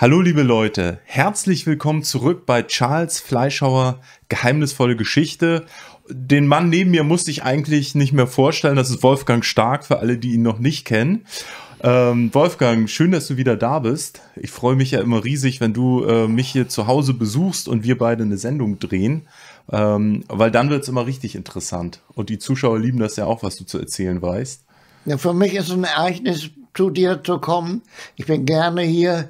Hallo liebe Leute, herzlich willkommen zurück bei Charles Fleischhauer Geheimnisvolle Geschichte. Den Mann neben mir musste ich eigentlich nicht mehr vorstellen, das ist Wolfgang Stark, für alle, die ihn noch nicht kennen. Wolfgang, schön, dass du wieder da bist. Ich freue mich ja immer riesig, wenn du mich hier zu Hause besuchst und wir beide eine Sendung drehen, weil dann wird es immer richtig interessant. Und die Zuschauer lieben das ja auch, was du zu erzählen weißt. Ja, für mich ist es ein Ereignis, zu dir zu kommen. Ich bin gerne hier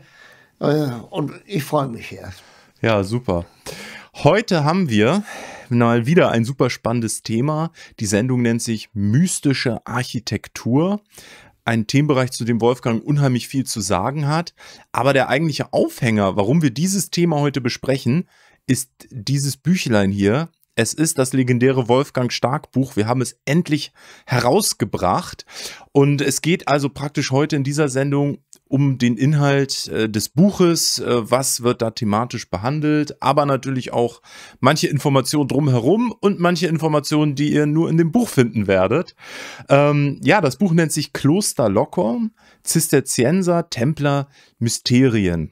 und ich freue mich hier. Ja, super. Heute haben wir mal wieder ein super spannendes Thema. Die Sendung nennt sich Mystische Architektur. Ein Themenbereich, zu dem Wolfgang unheimlich viel zu sagen hat. Aber der eigentliche Aufhänger, warum wir dieses Thema heute besprechen, ist dieses Büchlein hier. Es ist das legendäre Wolfgang Stark Buch. Wir haben es endlich herausgebracht. Und es geht also praktisch heute in dieser Sendung um den Inhalt des Buches, was wird da thematisch behandelt, aber natürlich auch manche Informationen drumherum und manche Informationen, die ihr nur in dem Buch finden werdet. Ja, das Buch nennt sich Kloster Loccum, Zisterzienser, Templer, Mysterien.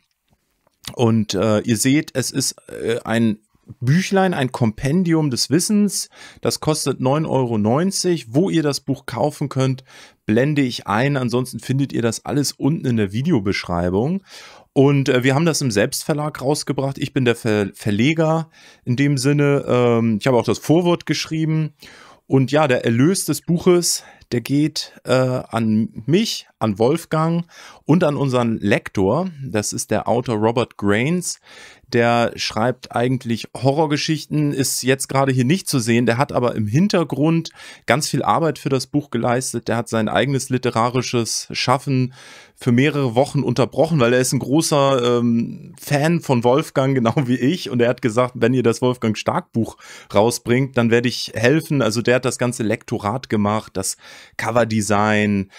Und ihr seht, es ist ein Büchlein, ein Kompendium des Wissens, das kostet 9,90 €. Wo ihr das Buch kaufen könnt, blende ich ein, ansonsten findet ihr das alles unten in der Videobeschreibung. Und wir haben das im Selbstverlag rausgebracht, ich bin der Verleger in dem Sinne, ich habe auch das Vorwort geschrieben. Und ja, der Erlös des Buches, der geht an mich, an Wolfgang und an unseren Lektor. Das ist der Autor Robert Grains. Der schreibt eigentlich Horrorgeschichten, ist jetzt gerade hier nicht zu sehen. Der hat aber im Hintergrund ganz viel Arbeit für das Buch geleistet. Der hat sein eigenes literarisches Schaffen für mehrere Wochen unterbrochen, weil er ist ein großer Fan von Wolfgang, genau wie ich. Und er hat gesagt, wenn ihr das Wolfgang Stark Buch rausbringt, dann werde ich helfen. Also der hat das ganze Lektorat gemacht, das Coverdesign,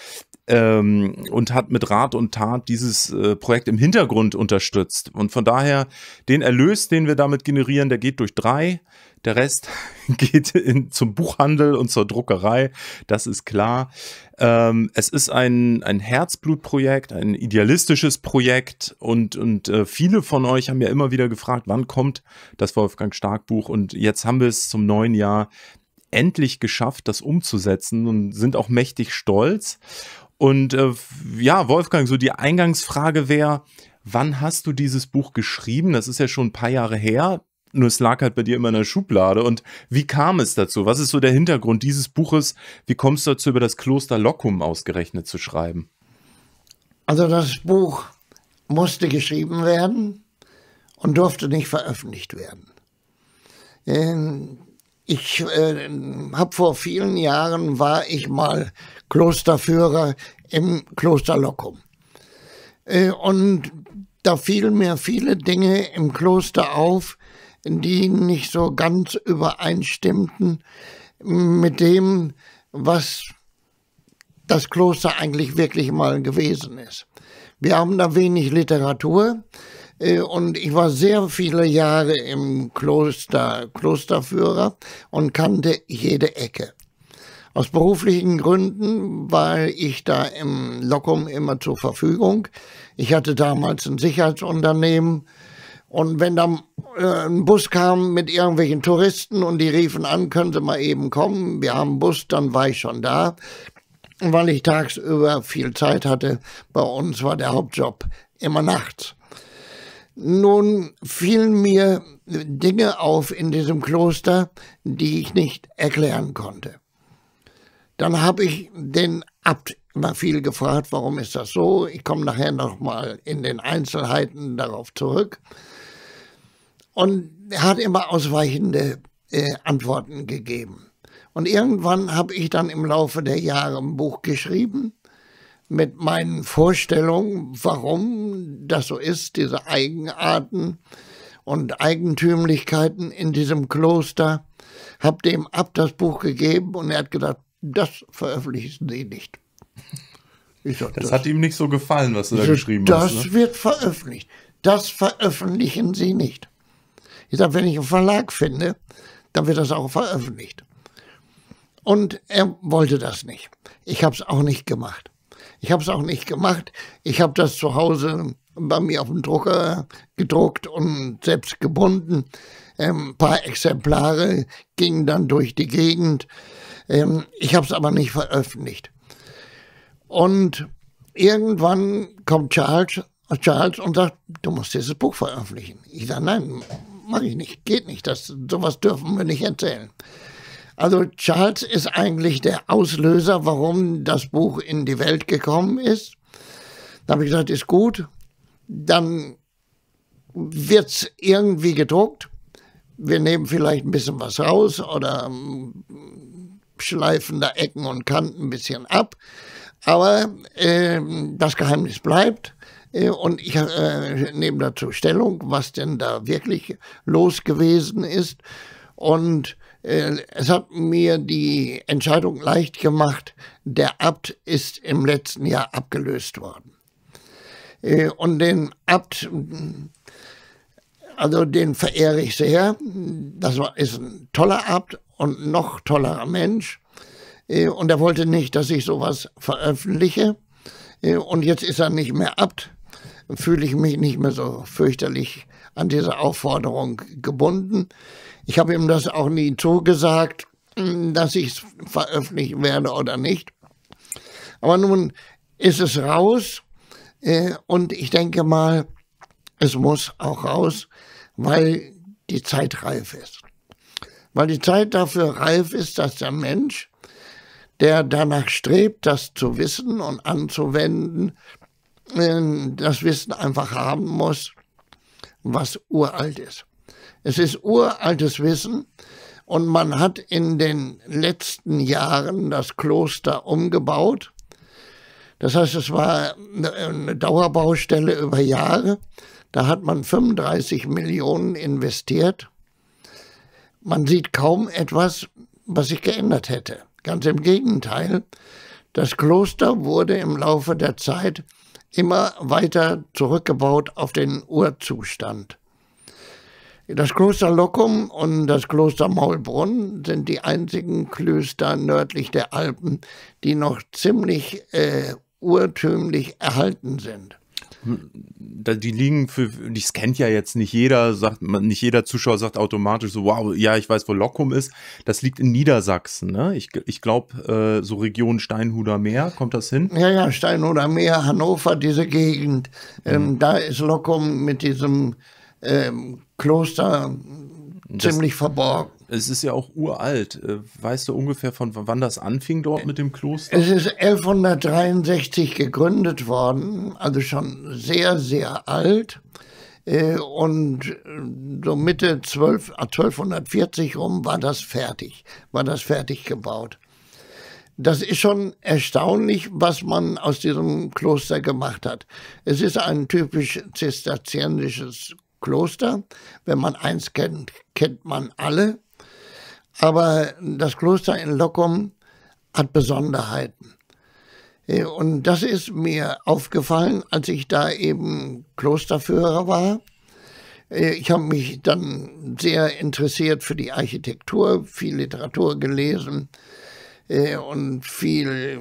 und hat mit Rat und Tat dieses Projekt im Hintergrund unterstützt. Und von daher, den Erlös, den wir damit generieren, der geht durch 3. Der Rest geht zum Buchhandel und zur Druckerei, das ist klar. Es ist ein Herzblutprojekt, ein idealistisches Projekt und viele von euch haben ja immer wieder gefragt, wann kommt das Wolfgang Stark Buch? Und jetzt haben wir es zum neuen Jahr endlich geschafft, das umzusetzen und sind auch mächtig stolz. Und ja, Wolfgang, so die Eingangsfrage wäre, wann hast du dieses Buch geschrieben? Das ist ja schon ein paar Jahre her, nur es lag halt bei dir immer in der Schublade. Und wie kam es dazu? Was ist so der Hintergrund dieses Buches? Wie kommst du dazu, über das Kloster Loccum ausgerechnet zu schreiben? Also das Buch musste geschrieben werden und durfte nicht veröffentlicht werden. Ich habe vor vielen Jahren, war ich mal Klosterführer im Kloster Loccum. Und da fielen mir viele Dinge im Kloster auf, die nicht so ganz übereinstimmten mit dem, was das Kloster eigentlich wirklich mal gewesen ist. Wir haben da wenig Literatur. Und ich war sehr viele Jahre im Kloster Klosterführer und kannte jede Ecke. Aus beruflichen Gründen war ich da im Loccum immer zur Verfügung. Ich hatte damals ein Sicherheitsunternehmen und wenn dann ein Bus kam mit irgendwelchen Touristen und die riefen an, können Sie mal eben kommen, wir haben einen Bus, dann war ich schon da. Und weil ich tagsüber viel Zeit hatte, bei uns war der Hauptjob immer nachts. Nun fielen mir Dinge auf in diesem Kloster, die ich nicht erklären konnte. Dann habe ich den Abt immer viel gefragt, warum ist das so? Ich komme nachher noch mal in den Einzelheiten darauf zurück. Und er hat immer ausweichende Antworten gegeben. Und irgendwann habe ich dann im Laufe der Jahre ein Buch geschrieben, mit meinen Vorstellungen, warum das so ist, diese Eigenarten und Eigentümlichkeiten in diesem Kloster, habe dem Abt das Buch gegeben und er hat gesagt, das veröffentlichen Sie nicht. Ich sag, das hat ihm nicht so gefallen, was du da geschrieben hast. Das wird veröffentlicht. Das veröffentlichen Sie nicht. Ich sage, wenn ich einen Verlag finde, dann wird das auch veröffentlicht. Und er wollte das nicht. Ich habe es auch nicht gemacht. Ich habe das zu Hause bei mir auf dem Drucker gedruckt und selbst gebunden. Ein paar Exemplare gingen dann durch die Gegend. Ich habe es aber nicht veröffentlicht. Und irgendwann kommt Charles und sagt, du musst dieses Buch veröffentlichen. Ich sage, nein, mache ich nicht, geht nicht, sowas dürfen wir nicht erzählen. Also Charles ist eigentlich der Auslöser, warum das Buch in die Welt gekommen ist. Da habe ich gesagt, ist gut, dann wird es irgendwie gedruckt. Wir nehmen vielleicht ein bisschen was raus oder schleifen da Ecken und Kanten ein bisschen ab. Aber das Geheimnis bleibt. Und ich nehme dazu Stellung, was denn da wirklich los gewesen ist. Und es hat mir die Entscheidung leicht gemacht, der Abt ist im letzten Jahr abgelöst worden. Und den Abt, also den verehre ich sehr. Das ist ein toller Abt und noch tollerer Mensch. Und er wollte nicht, dass ich sowas veröffentliche. Und jetzt ist er nicht mehr Abt. Fühle ich mich nicht mehr so fürchterlich an diese Aufforderung gebunden. Ich habe ihm das auch nie zugesagt, dass ich es veröffentlichen werde oder nicht. Aber nun ist es raus und ich denke mal, es muss auch raus, weil die Zeit reif ist. Weil die Zeit dafür reif ist, dass der Mensch, der danach strebt, das zu wissen und anzuwenden, das Wissen einfach haben muss, was uralt ist. Es ist uraltes Wissen und man hat in den letzten Jahren das Kloster umgebaut. Das heißt, es war eine Dauerbaustelle über Jahre. Da hat man 35 Millionen investiert. Man sieht kaum etwas, was sich geändert hätte. Ganz im Gegenteil, das Kloster wurde im Laufe der Zeit immer weiter zurückgebaut auf den Urzustand. Das Kloster Loccum und das Kloster Maulbrunn sind die einzigen Klöster nördlich der Alpen, die noch ziemlich urtümlich erhalten sind. Die liegen das kennt ja jetzt nicht jeder, nicht jeder Zuschauer sagt automatisch so, wow, ja, ich weiß, wo Loccum ist. Das liegt in Niedersachsen, ne? Ich glaube, so Region Steinhuder Meer, kommt das hin? Ja, Steinhuder Meer, Hannover, diese Gegend. Da ist Loccum mit diesem Kloster ziemlich verborgen. Es ist ja auch uralt. Weißt du ungefähr, von wann das anfing dort mit dem Kloster? Es ist 1163 gegründet worden, also schon sehr, sehr alt. Und so Mitte 1240 rum war das fertig gebaut. Das ist schon erstaunlich, was man aus diesem Kloster gemacht hat. Es ist ein typisch zisterziensisches Kloster. Wenn man eins kennt, kennt man alle. Aber das Kloster in Loccum hat Besonderheiten. Und das ist mir aufgefallen, als ich da eben Klosterführer war. Ich habe mich dann sehr interessiert für die Architektur, viel Literatur gelesen und viel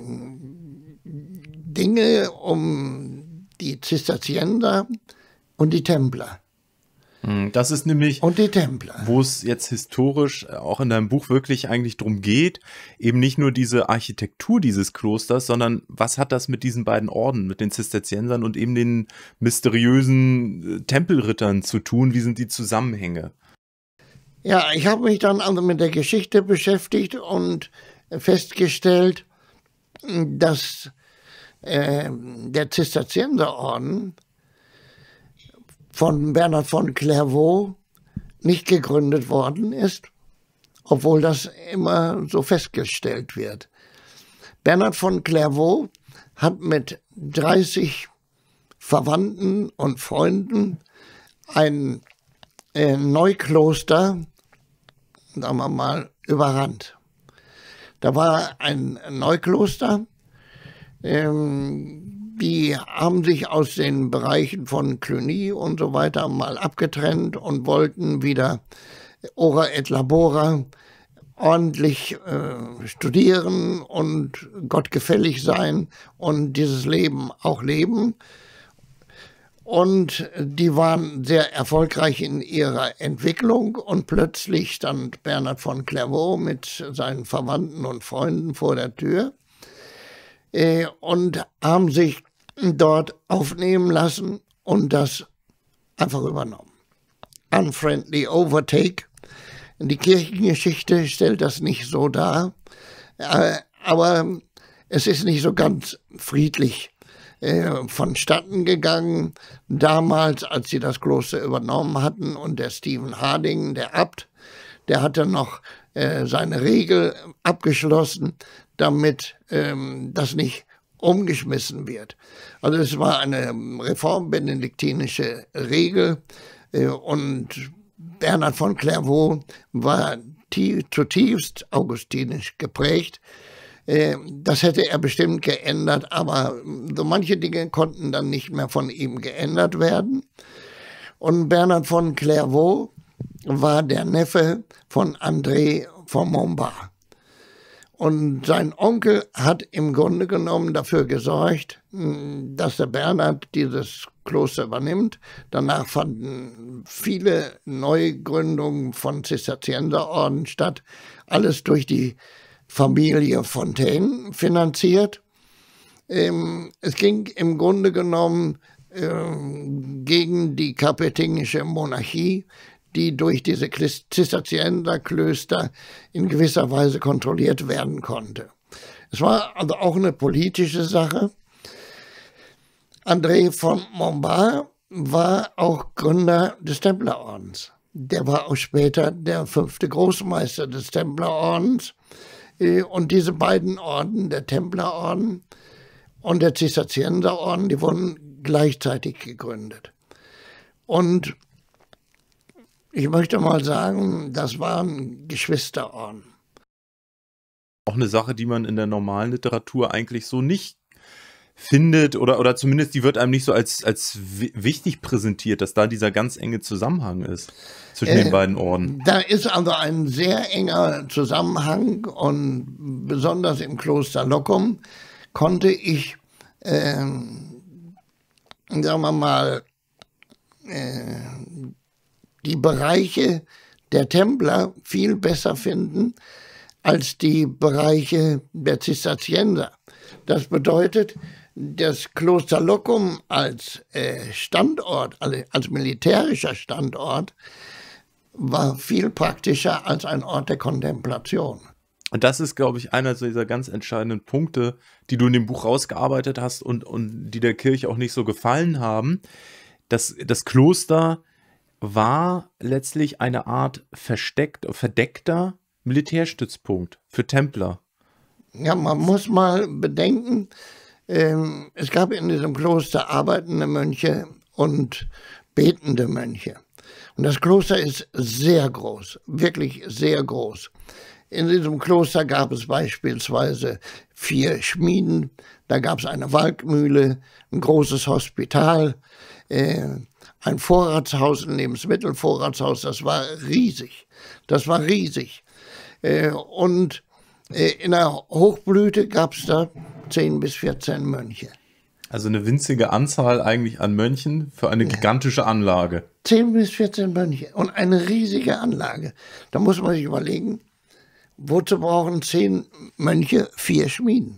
Dinge um die Zisterzienser und die Templer. Das ist nämlich, und die Templer, wo es jetzt historisch auch in deinem Buch wirklich eigentlich drum geht, eben nicht nur diese Architektur dieses Klosters, sondern was hat das mit diesen beiden Orden, mit den Zisterziensern und eben den mysteriösen Tempelrittern zu tun? Wie sind die Zusammenhänge? Ja, ich habe mich dann also mit der Geschichte beschäftigt und festgestellt, dass der Zisterzienserorden von Bernhard von Clairvaux nicht gegründet worden ist, obwohl das immer so festgestellt wird. Bernhard von Clairvaux hat mit 30 Verwandten und Freunden ein Neukloster, sagen wir mal, überrannt. Da war ein Neukloster, die haben sich aus den Bereichen von Cluny und so weiter mal abgetrennt und wollten wieder ora et labora ordentlich studieren und gottgefällig sein und dieses Leben auch leben. Und die waren sehr erfolgreich in ihrer Entwicklung und plötzlich stand Bernhard von Clairvaux mit seinen Verwandten und Freunden vor der Tür und haben sich dort aufnehmen lassen und das einfach übernommen. Unfriendly Overtake. Die Kirchengeschichte stellt das nicht so dar, aber es ist nicht so ganz friedlich vonstatten gegangen. Damals, als sie das Kloster übernommen hatten und der Stephen Harding, der Abt, der hatte noch seine Regel abgeschlossen, damit das nicht umgeschmissen wird. Also es war eine reformbenediktinische Regel und Bernhard von Clairvaux war zutiefst augustinisch geprägt. Das hätte er bestimmt geändert, aber so manche Dinge konnten dann nicht mehr von ihm geändert werden. Und Bernhard von Clairvaux war der Neffe von André von Montbard. Und sein Onkel hat im Grunde genommen dafür gesorgt, dass der Bernhard dieses Kloster übernimmt. Danach fanden viele Neugründungen von Zisterzienserorden statt, alles durch die Familie Fontaine finanziert. Es ging im Grunde genommen gegen die kapetingische Monarchie, die durch diese Zisterzienserklöster in gewisser Weise kontrolliert werden konnte. Es war also auch eine politische Sache. André von Montbard war auch Gründer des Templerordens. Der war auch später der 5. Großmeister des Templerordens. Und diese beiden Orden, der Templerorden und der Zisterzienserorden, die wurden gleichzeitig gegründet. Und ich möchte mal sagen, das waren Geschwisterorden. Auch eine Sache, die man in der normalen Literatur eigentlich so nicht findet oder zumindest die wird einem nicht so als wichtig präsentiert, dass da dieser ganz enge Zusammenhang ist zwischen den beiden Orden. Da ist also ein sehr enger Zusammenhang und besonders im Kloster Loccum konnte ich, sagen wir mal, die Bereiche der Templer viel besser finden als die Bereiche der Zisterzienser. Das bedeutet, das Kloster Loccum als Standort, als militärischer Standort, war viel praktischer als ein Ort der Kontemplation. Und das ist, glaube ich, einer dieser ganz entscheidenden Punkte, die du in dem Buch rausgearbeitet hast und die der Kirche auch nicht so gefallen haben. Das Kloster war letztlich eine Art verdeckter Militärstützpunkt für Templer. Ja, man muss mal bedenken, es gab in diesem Kloster arbeitende Mönche und betende Mönche. Und das Kloster ist sehr groß, wirklich sehr groß. In diesem Kloster gab es beispielsweise 4 Schmieden, da gab es eine Walkmühle, ein großes Hospital, ein Vorratshaus, ein Lebensmittelvorratshaus, das war riesig. Das war riesig. Und in der Hochblüte gab es da 10 bis 14 Mönche. Also eine winzige Anzahl eigentlich an Mönchen für eine gigantische Anlage. 10 bis 14 Mönche und eine riesige Anlage. Da muss man sich überlegen, wozu brauchen 10 Mönche 4 Schmieden?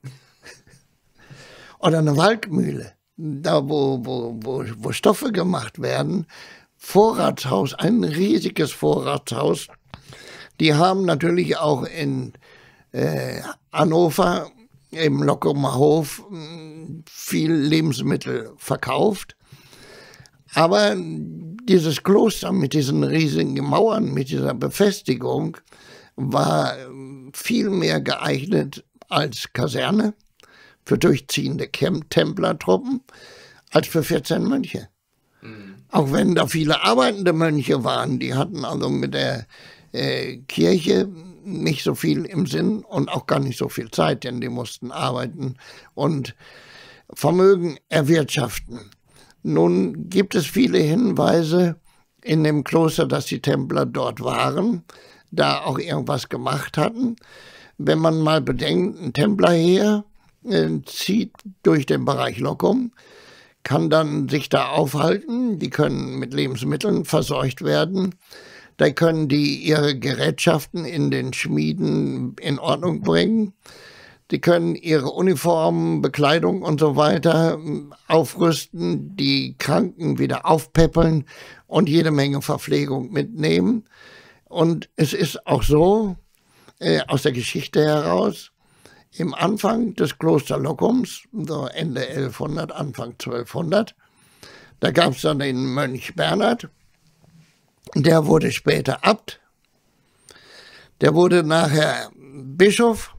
Oder eine Walkmühle, da wo Stoffe gemacht werden. Vorratshaus, ein riesiges Vorratshaus. Die haben natürlich auch in Hannover im Lockumer Hof viel Lebensmittel verkauft. Aber dieses Kloster mit diesen riesigen Mauern, mit dieser Befestigung, war viel mehr geeignet als Kaserne für durchziehende Templertruppen als für 14 Mönche. Auch wenn da viele arbeitende Mönche waren, die hatten also mit der Kirche nicht so viel im Sinn und auch gar nicht so viel Zeit, denn die mussten arbeiten und Vermögen erwirtschaften. Nun gibt es viele Hinweise in dem Kloster, dass die Templer dort waren, da auch irgendwas gemacht hatten. Wenn man mal bedenkt, ein Templerheer zieht durch den Bereich Loccum, kann dann sich da aufhalten, die können mit Lebensmitteln versorgt werden, da können die ihre Gerätschaften in den Schmieden in Ordnung bringen, die können ihre Uniformen, Bekleidung und so weiter aufrüsten, die Kranken wieder aufpäppeln und jede Menge Verpflegung mitnehmen. Und es ist auch so, aus der Geschichte heraus, im Anfang des Kloster Loccums, so Ende 1100, Anfang 1200, da gab es dann den Mönch Bernhard, der wurde später Abt, der wurde nachher Bischof,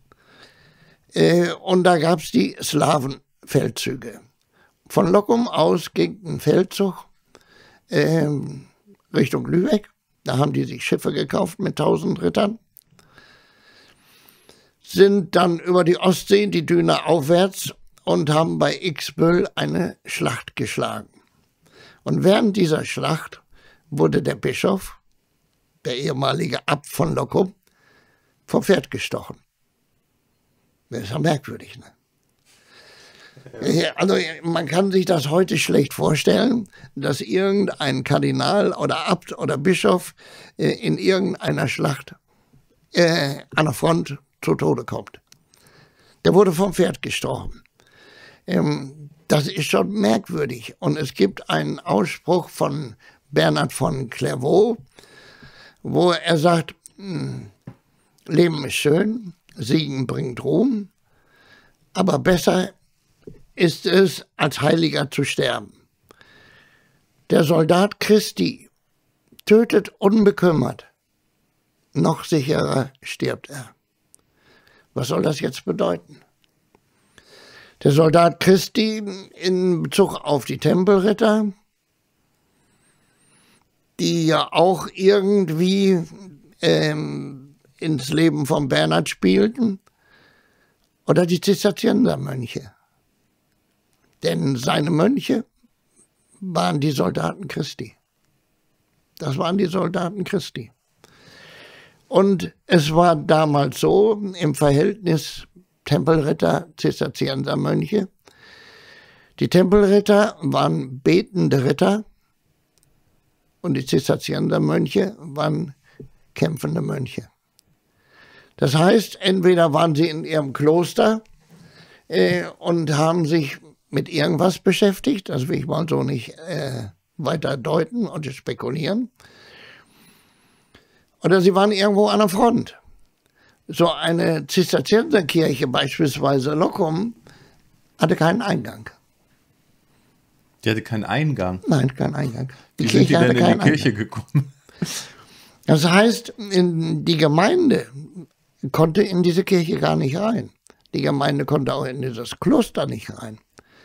und da gab es die Slawenfeldzüge. Von Loccum aus ging ein Feldzug Richtung Lübeck. Da haben die sich Schiffe gekauft mit 1000 Rittern. Sind dann über die Ostsee, die Düne aufwärts und haben bei Ixbüll eine Schlacht geschlagen. Und während dieser Schlacht wurde der Bischof, der ehemalige Abt von Loccum, vom Pferd gestochen. Das ist ja merkwürdig, ne? Also man kann sich das heute schlecht vorstellen, dass irgendein Kardinal oder Abt oder Bischof in irgendeiner Schlacht an der Front zu Tode kommt. Der wurde vom Pferd gestochen. Das ist schon merkwürdig. Und es gibt einen Ausspruch von Bernhard von Clairvaux, wo er sagt, Leben ist schön, Siegen bringt Ruhm, aber besser ist es, als Heiliger zu sterben. Der Soldat Christi tötet unbekümmert, noch sicherer stirbt er. Was soll das jetzt bedeuten? Der Soldat Christi in Bezug auf die Tempelritter, die ja auch irgendwie ins Leben von Bernhard spielten, oder die Zisterziensermönche. Denn seine Mönche waren die Soldaten Christi. Das waren die Soldaten Christi. Und es war damals so, im Verhältnis Tempelritter, Zisterziensermönche. Die Tempelritter waren betende Ritter und die Zisterziensermönche waren kämpfende Mönche. Das heißt, entweder waren sie in ihrem Kloster und haben sich mit irgendwas beschäftigt, das will ich mal so nicht weiter deuten und spekulieren, oder sie waren irgendwo an der Front. So eine Zisterzienserkirche, beispielsweise Loccum, hatte keinen Eingang. Die hatte keinen Eingang? Nein, keinen Eingang. Wie sind die denn in die Kirche gekommen? Das heißt, die Gemeinde konnte in diese Kirche gar nicht rein. Die Gemeinde konnte auch in dieses Kloster nicht rein.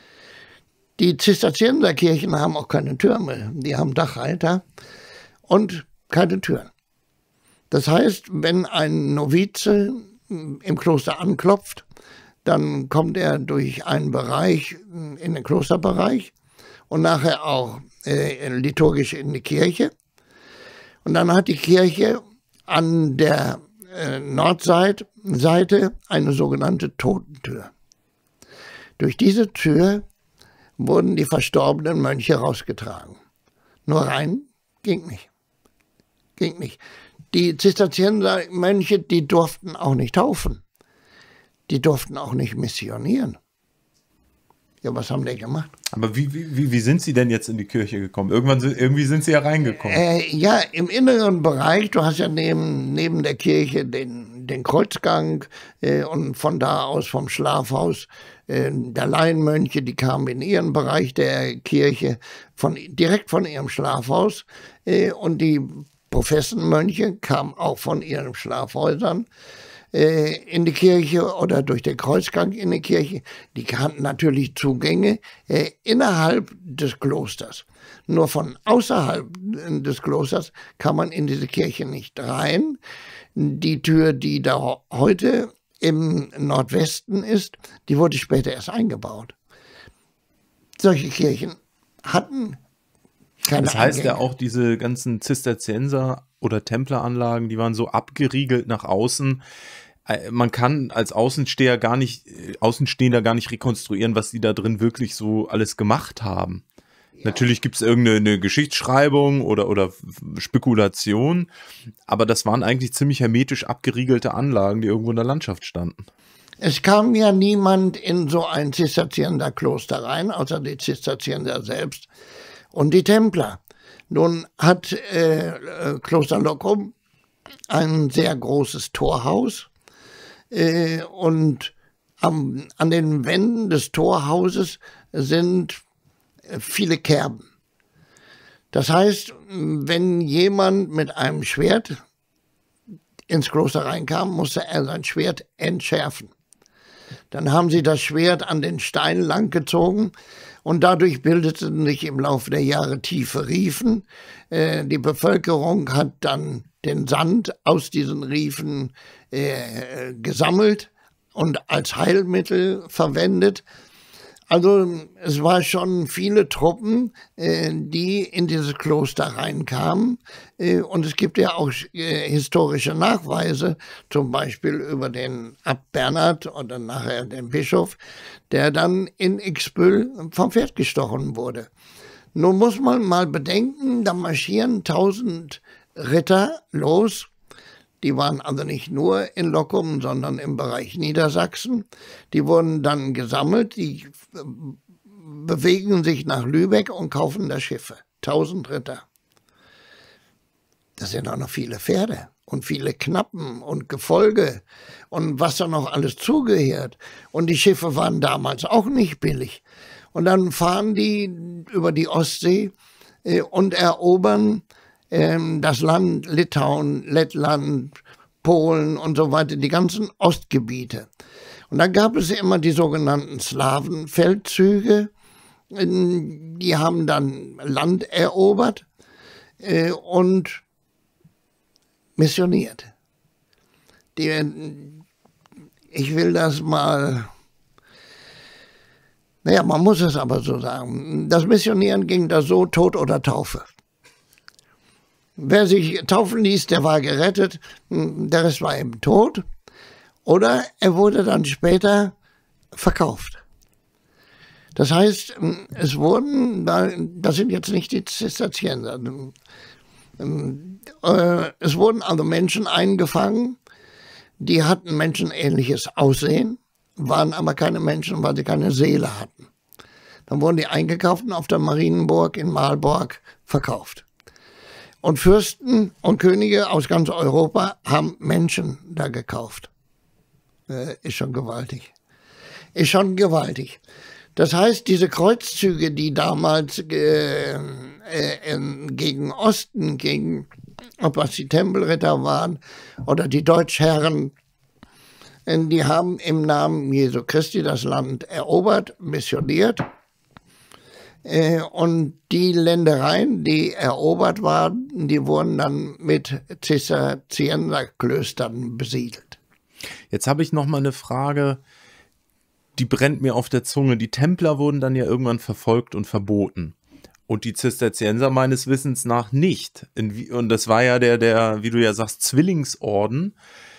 Die Zisterzienserkirchen haben auch keine Türme. Die haben Dachreiter und keine Türen. Das heißt, wenn ein Novize im Kloster anklopft, dann kommt er durch einen Bereich in den Klosterbereich und nachher auch liturgisch in die Kirche. Und dann hat die Kirche an der Nordseite eine sogenannte Totentür. Durch diese Tür wurden die verstorbenen Mönche rausgetragen. Nur rein ging nicht. Ging nicht. Die Zisterziensermönche, die durften auch nicht taufen. Die durften auch nicht missionieren. Ja, was haben die gemacht? Aber wie sind sie denn jetzt in die Kirche gekommen? Irgendwie sind sie ja reingekommen. Ja, im inneren Bereich, du hast ja neben der Kirche den Kreuzgang und von da aus vom Schlafhaus der Laienmönche, die kamen in ihren Bereich der Kirche direkt von ihrem Schlafhaus und die Professenmönche kamen auch von ihren Schlafhäusern in die Kirche oder durch den Kreuzgang in die Kirche. Die hatten natürlich Zugänge innerhalb des Klosters. Nur von außerhalb des Klosters kann man in diese Kirche nicht rein. Die Tür, die da heute im Nordwesten ist, die wurde später erst eingebaut. Solche Kirchen hatten keine Das heißt Eingänge. ja auch, diese ganzen Zisterzienser- oder Templeranlagen, die waren so abgeriegelt nach außen, man kann als Außenstehender gar nicht rekonstruieren, was die da drin wirklich so alles gemacht haben. Ja. Natürlich gibt es irgendeine Geschichtsschreibung oder Spekulation, aber das waren eigentlich ziemlich hermetisch abgeriegelte Anlagen, die irgendwo in der Landschaft standen. Es kam ja niemand in so ein Zisterzienserkloster rein, außer die Zisterzienser selbst und die Templer. Nun hat Kloster Loccum ein sehr großes Torhaus und an den Wänden des Torhauses sind viele Kerben. Das heißt, wenn jemand mit einem Schwert ins Kloster reinkam, musste er sein Schwert entschärfen. Dann haben sie das Schwert an den Stein langgezogen und dadurch bildeten sich im Laufe der Jahre tiefe Riefen. Die Bevölkerung hat dann den Sand aus diesen Riefen gesammelt und als Heilmittel verwendet. Also es war schon viele Truppen, die in dieses Kloster reinkamen. Und es gibt ja auch historische Nachweise, zum Beispiel über den Abt Bernhard oder nachher den Bischof, der dann in Ixbüll vom Pferd gestochen wurde. Nun muss man mal bedenken, da marschieren 1000 Ritter los. Die waren also nicht nur in Loccum, sondern im Bereich Niedersachsen. Die wurden dann gesammelt, die bewegen sich nach Lübeck und kaufen da Schiffe. 1000 Ritter. Das sind auch noch viele Pferde und viele Knappen und Gefolge und was da noch alles zugehört. Und die Schiffe waren damals auch nicht billig. Und dann fahren die über die Ostsee und erobern das Land Litauen, Lettland, Polen und so weiter, die ganzen Ostgebiete. Und dann gab es immer die sogenannten Slawenfeldzüge, die haben dann Land erobert und missioniert. Ich will das mal, naja, man muss es aber so sagen, das Missionieren ging da so: Tod oder Taufe. Wer sich taufen ließ, der war gerettet, der Rest war eben tot. Oder er wurde dann später verkauft. Das heißt, es wurden, das sind jetzt nicht die Zisterzienser, es wurden also Menschen eingefangen, die hatten menschenähnliches Aussehen, waren aber keine Menschen, weil sie keine Seele hatten. Dann wurden die eingekauft und auf der Marienburg in Malbork verkauft. Und Fürsten und Könige aus ganz Europa haben Menschen da gekauft. Ist schon gewaltig. Ist schon gewaltig. Das heißt, diese Kreuzzüge, die damals gegen Osten gingen, ob das die Tempelritter waren oder die Deutschherren, die haben im Namen Jesu Christi das Land erobert, missioniert. Und die Ländereien, die erobert waren, die wurden dann mit Zisterzienserklöstern besiedelt. Jetzt habe ich noch mal eine Frage, die brennt mir auf der Zunge. Die Templer wurden dann ja irgendwann verfolgt und verboten. Und die Zisterzienser meines Wissens nach nicht. Und das war ja der, wie du ja sagst, Zwillingsorden.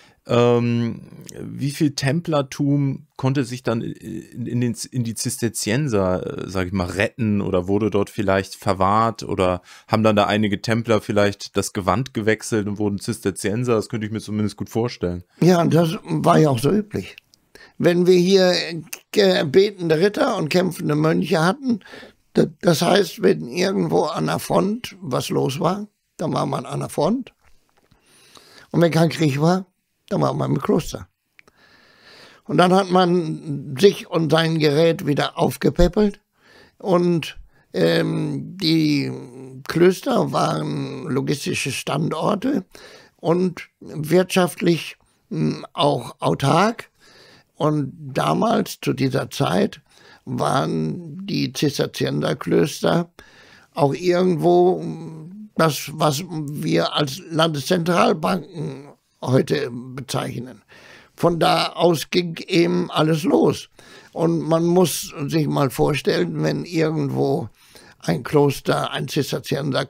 Wie viel Templertum konnte sich dann in die Zisterzienser, sage ich mal, retten oder wurde dort vielleicht verwahrt oder haben dann da einige Templer vielleicht das Gewand gewechselt und wurden Zisterzienser? Das könnte ich mir zumindest gut vorstellen. Ja, das war ja auch so üblich. Wenn wir hier betende Ritter und kämpfende Mönche hatten, das heißt, wenn irgendwo an der Front was los war, dann war man an der Front. Und wenn kein Krieg war, dann war man im Kloster. Und dann hat man sich und sein Gerät wieder aufgepäppelt. Und die Klöster waren logistische Standorte und wirtschaftlich auch autark. Und damals, zu dieser Zeit, waren die Zisterzienserklöster auch irgendwo das, was wir als Landeszentralbanken heute bezeichnen. Von da aus ging eben alles los. Und man muss sich mal vorstellen, wenn irgendwo ein Kloster, ein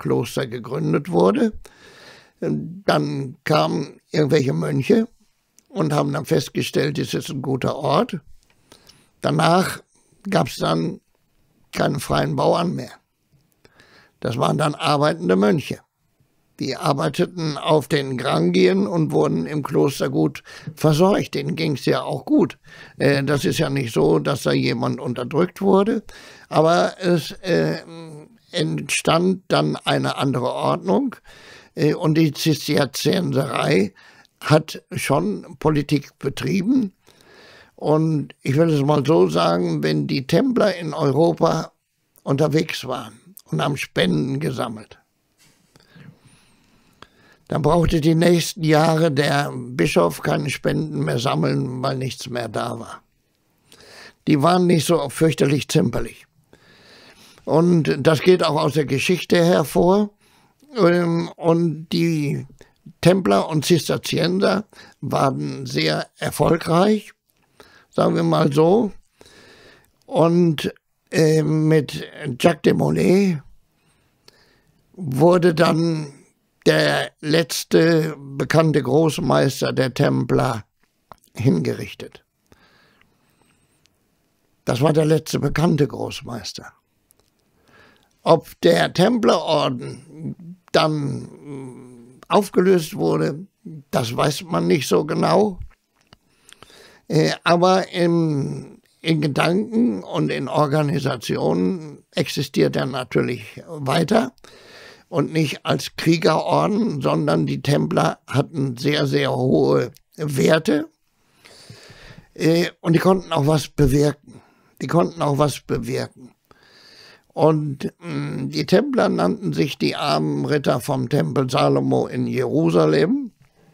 Zisterzienserkloster gegründet wurde, dann kamen irgendwelche Mönche und haben dann festgestellt, es ist ein guter Ort. Danach gab es dann keine freien Bauern mehr. Das waren dann arbeitende Mönche. Die arbeiteten auf den Grangien und wurden im Kloster gut versorgt. Denen ging es ja auch gut. Das ist ja nicht so, dass da jemand unterdrückt wurde. Aber es entstand dann eine andere Ordnung. Und die Zisterzienserei hat schon Politik betrieben. Und ich will es mal so sagen, wenn die Templer in Europa unterwegs waren und haben Spenden gesammelt, dann brauchte die nächsten Jahre der Bischof keine Spenden mehr sammeln, weil nichts mehr da war. Die waren nicht so fürchterlich zimperlich. Und das geht auch aus der Geschichte hervor. Und die Templer und Zisterzienser waren sehr erfolgreich, sagen wir mal so. Und mit Jacques de Molay wurde dann der letzte bekannte Großmeister der Templer hingerichtet. Das war der letzte bekannte Großmeister. Ob der Templerorden dann aufgelöst wurde, das weiß man nicht so genau. Aber in Gedanken und in Organisationen existiert er natürlich weiter. Und nicht als Kriegerorden, sondern die Templer hatten sehr, sehr hohe Werte. Und die konnten auch was bewirken. Und die Templer nannten sich die armen Ritter vom Tempel Salomo in Jerusalem.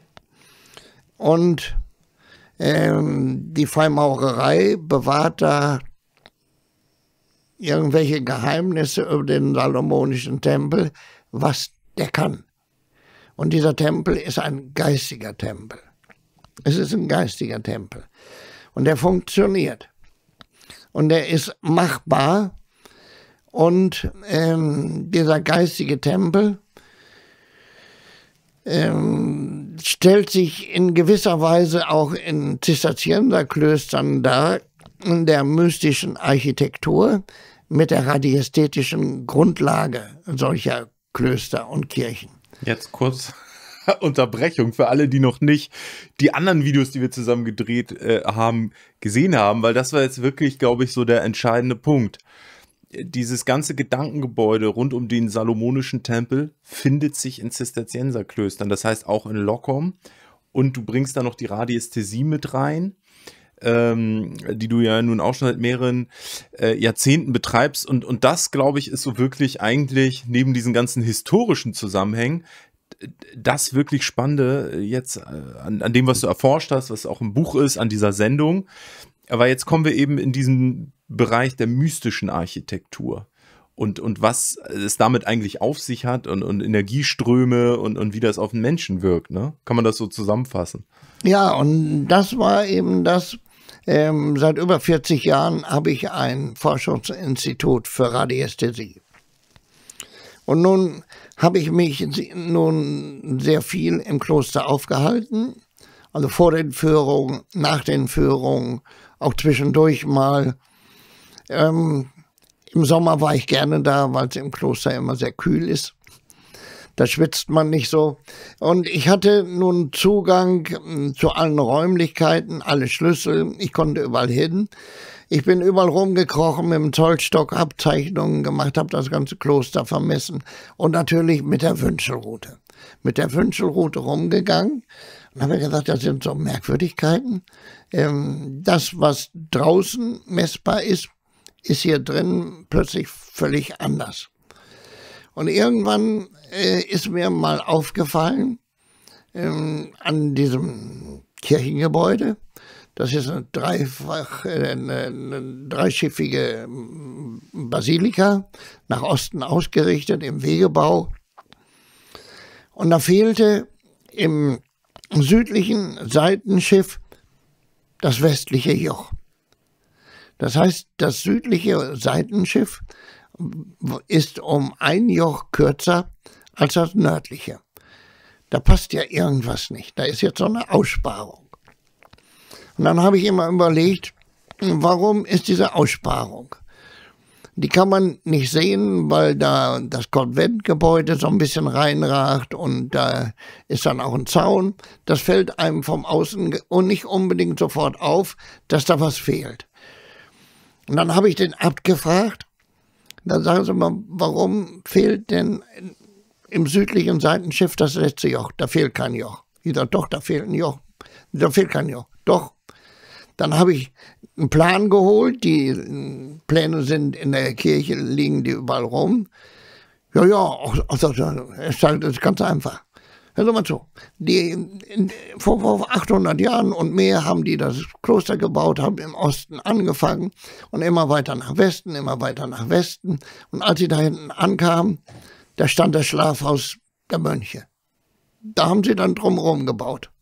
Und die Freimaurerei bewahrt da irgendwelche Geheimnisse über den salomonischen Tempel, was der kann. Und dieser Tempel ist ein geistiger Tempel. Es ist ein geistiger Tempel. Und der funktioniert. Und der ist machbar. Und dieser geistige Tempel stellt sich in gewisser Weise auch in Zisterzienserklöstern dar, in der mystischen Architektur mit der radiästhetischen Grundlage solcher Klöster und Kirchen. Jetzt kurz Unterbrechung für alle, die noch nicht die anderen Videos, die wir zusammen gedreht haben, gesehen haben, weil das war jetzt wirklich, glaube ich, so der entscheidende Punkt. Dieses ganze Gedankengebäude rund um den salomonischen Tempel findet sich in Zisterzienserklöstern, das heißt auch in Locum, und du bringst da noch die Radiästhesie mit rein, die du ja nun auch schon seit mehreren Jahrzehnten betreibst, und das, glaube ich, ist so wirklich eigentlich neben diesen ganzen historischen Zusammenhängen das wirklich Spannende jetzt an dem, was du erforscht hast, was auch im Buch ist, an dieser Sendung. Aber jetzt kommen wir eben in diesen Bereich der mystischen Architektur und was es damit eigentlich auf sich hat und Energieströme und wie das auf den Menschen wirkt, ne? Kann man das so zusammenfassen? Ja, und das war eben das. Seit über 40 Jahren habe ich ein Forschungsinstitut für Radiästhesie. Und nun habe ich mich sehr viel im Kloster aufgehalten, also vor den Führungen, nach den Führungen, auch zwischendurch mal. Im Sommer war ich gerne da, weil es im Kloster immer sehr kühl ist. Da schwitzt man nicht so. Und ich hatte nun Zugang zu allen Räumlichkeiten, alle Schlüssel. Ich konnte überall hin. Ich bin überall rumgekrochen mit dem Zollstock, habe Zeichnungen gemacht, habe das ganze Kloster vermessen und natürlich mit der Wünschelrute. Mit der Wünschelrute rumgegangen und habe gesagt, das sind so Merkwürdigkeiten. Das, was draußen messbar ist, ist hier drin plötzlich völlig anders. Und irgendwann ist mir mal aufgefallen, an diesem Kirchengebäude, das ist eine dreischiffige Basilika, nach Osten ausgerichtet, im Wegebau. Und da fehlte im südlichen Seitenschiff das westliche Joch. Das heißt, das südliche Seitenschiff ist um ein Joch kürzer als das nördliche. Da passt ja irgendwas nicht. Da ist jetzt so eine Aussparung. Und dann habe ich immer überlegt, warum ist diese Aussparung? Die kann man nicht sehen, weil da das Konventgebäude so ein bisschen reinragt und da ist dann auch ein Zaun. Das fällt einem vom Außen und nicht unbedingt sofort auf, dass da was fehlt. Und dann habe ich den Abt gefragt, dann sagen Sie mal, warum fehlt denn im südlichen Seitenschiff das letzte Joch? Da fehlt kein Joch. Ich sage, doch, da fehlt ein Joch. Da fehlt kein Joch. Doch. Dann habe ich einen Plan geholt, die Pläne sind in der Kirche, liegen die überall rum. Ja, das ist ganz einfach. Hör mal zu, vor 800 Jahren und mehr haben die das Kloster gebaut, haben im Osten angefangen und immer weiter nach Westen, immer weiter nach Westen. Und als sie da hinten ankamen, da stand das Schlafhaus der Mönche. Da haben sie dann drumherum gebaut.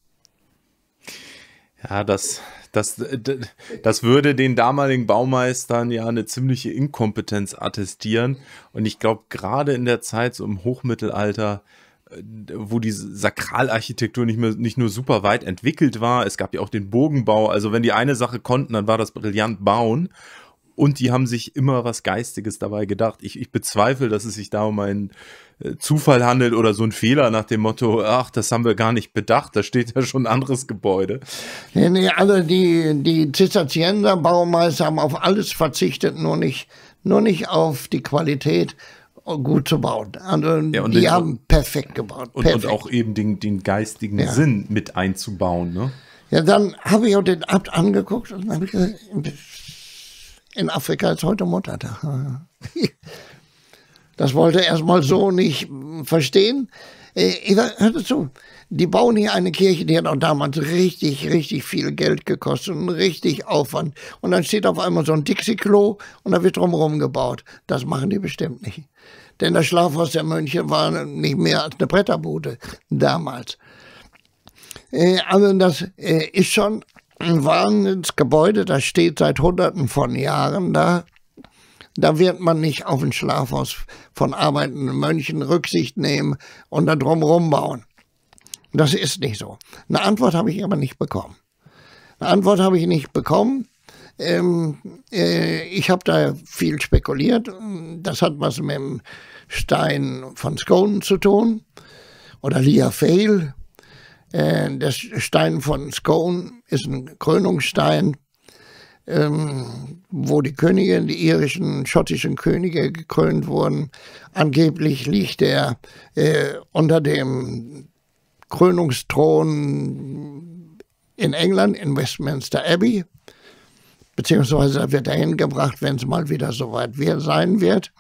Ja, das würde den damaligen Baumeistern ja eine ziemliche Inkompetenz attestieren. Und ich glaube, gerade in der Zeit so im Hochmittelalter, wo die Sakralarchitektur nicht nur super weit entwickelt war, es gab ja auch den Bogenbau. Also wenn die eine Sache konnten, dann war das brillant bauen. Und die haben sich immer was Geistiges dabei gedacht. Ich bezweifle, dass es sich da um einen Zufall handelt oder so ein Fehler nach dem Motto, ach, das haben wir gar nicht bedacht, da steht ja schon ein anderes Gebäude. Nee, also die Zisterzienser Baumeister haben auf alles verzichtet, nur nicht auf die Qualität gut zu bauen. Also ja, die haben perfekt gebaut. Und auch eben den geistigen Sinn mit einzubauen. Ne? Ja, dann habe ich auch den Abt angeguckt und dann habe ich gesagt, in Afrika ist heute Muttertag. Das wollte er erstmal so nicht verstehen. Hört zu, die bauen hier eine Kirche, die hat auch damals richtig viel Geld gekostet und richtig Aufwand. Und dann steht auf einmal so ein Dixie-Klo und da wird drumherum gebaut. Das machen die bestimmt nicht. Denn das Schlafhaus der Mönche war nicht mehr als eine Bretterbude damals. Also das ist schon ein Wahnsinnsgebäude, das steht seit Hunderten von Jahren da. Da wird man nicht auf ein Schlafhaus von arbeitenden Mönchen Rücksicht nehmen und da drumherum bauen. Das ist nicht so. Eine Antwort habe ich aber nicht bekommen. Ich habe da viel spekuliert. Das hat was mit dem Stein von Scone zu tun oder Lia Fail. Der Stein von Scone ist ein Krönungsstein, wo die Könige, die irischen, schottischen Könige gekrönt wurden. Angeblich liegt er unter dem Krönungsthron in England, in Westminster Abbey, beziehungsweise wird er hingebracht, wenn es mal wieder soweit sein wird.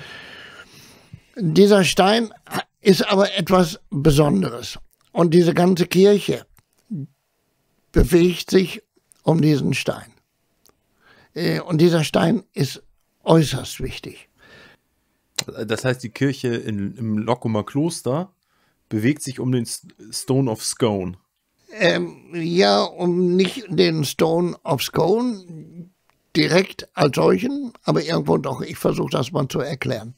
Dieser Stein ist aber etwas Besonderes. Und diese ganze Kirche bewegt sich um diesen Stein. Und dieser Stein ist äußerst wichtig. Das heißt, die Kirche im Lockumer Kloster bewegt sich um den Stone of Scone. Ja, um nicht den Stone of Scone direkt als solchen, aber irgendwo doch, ich versuche das mal zu erklären.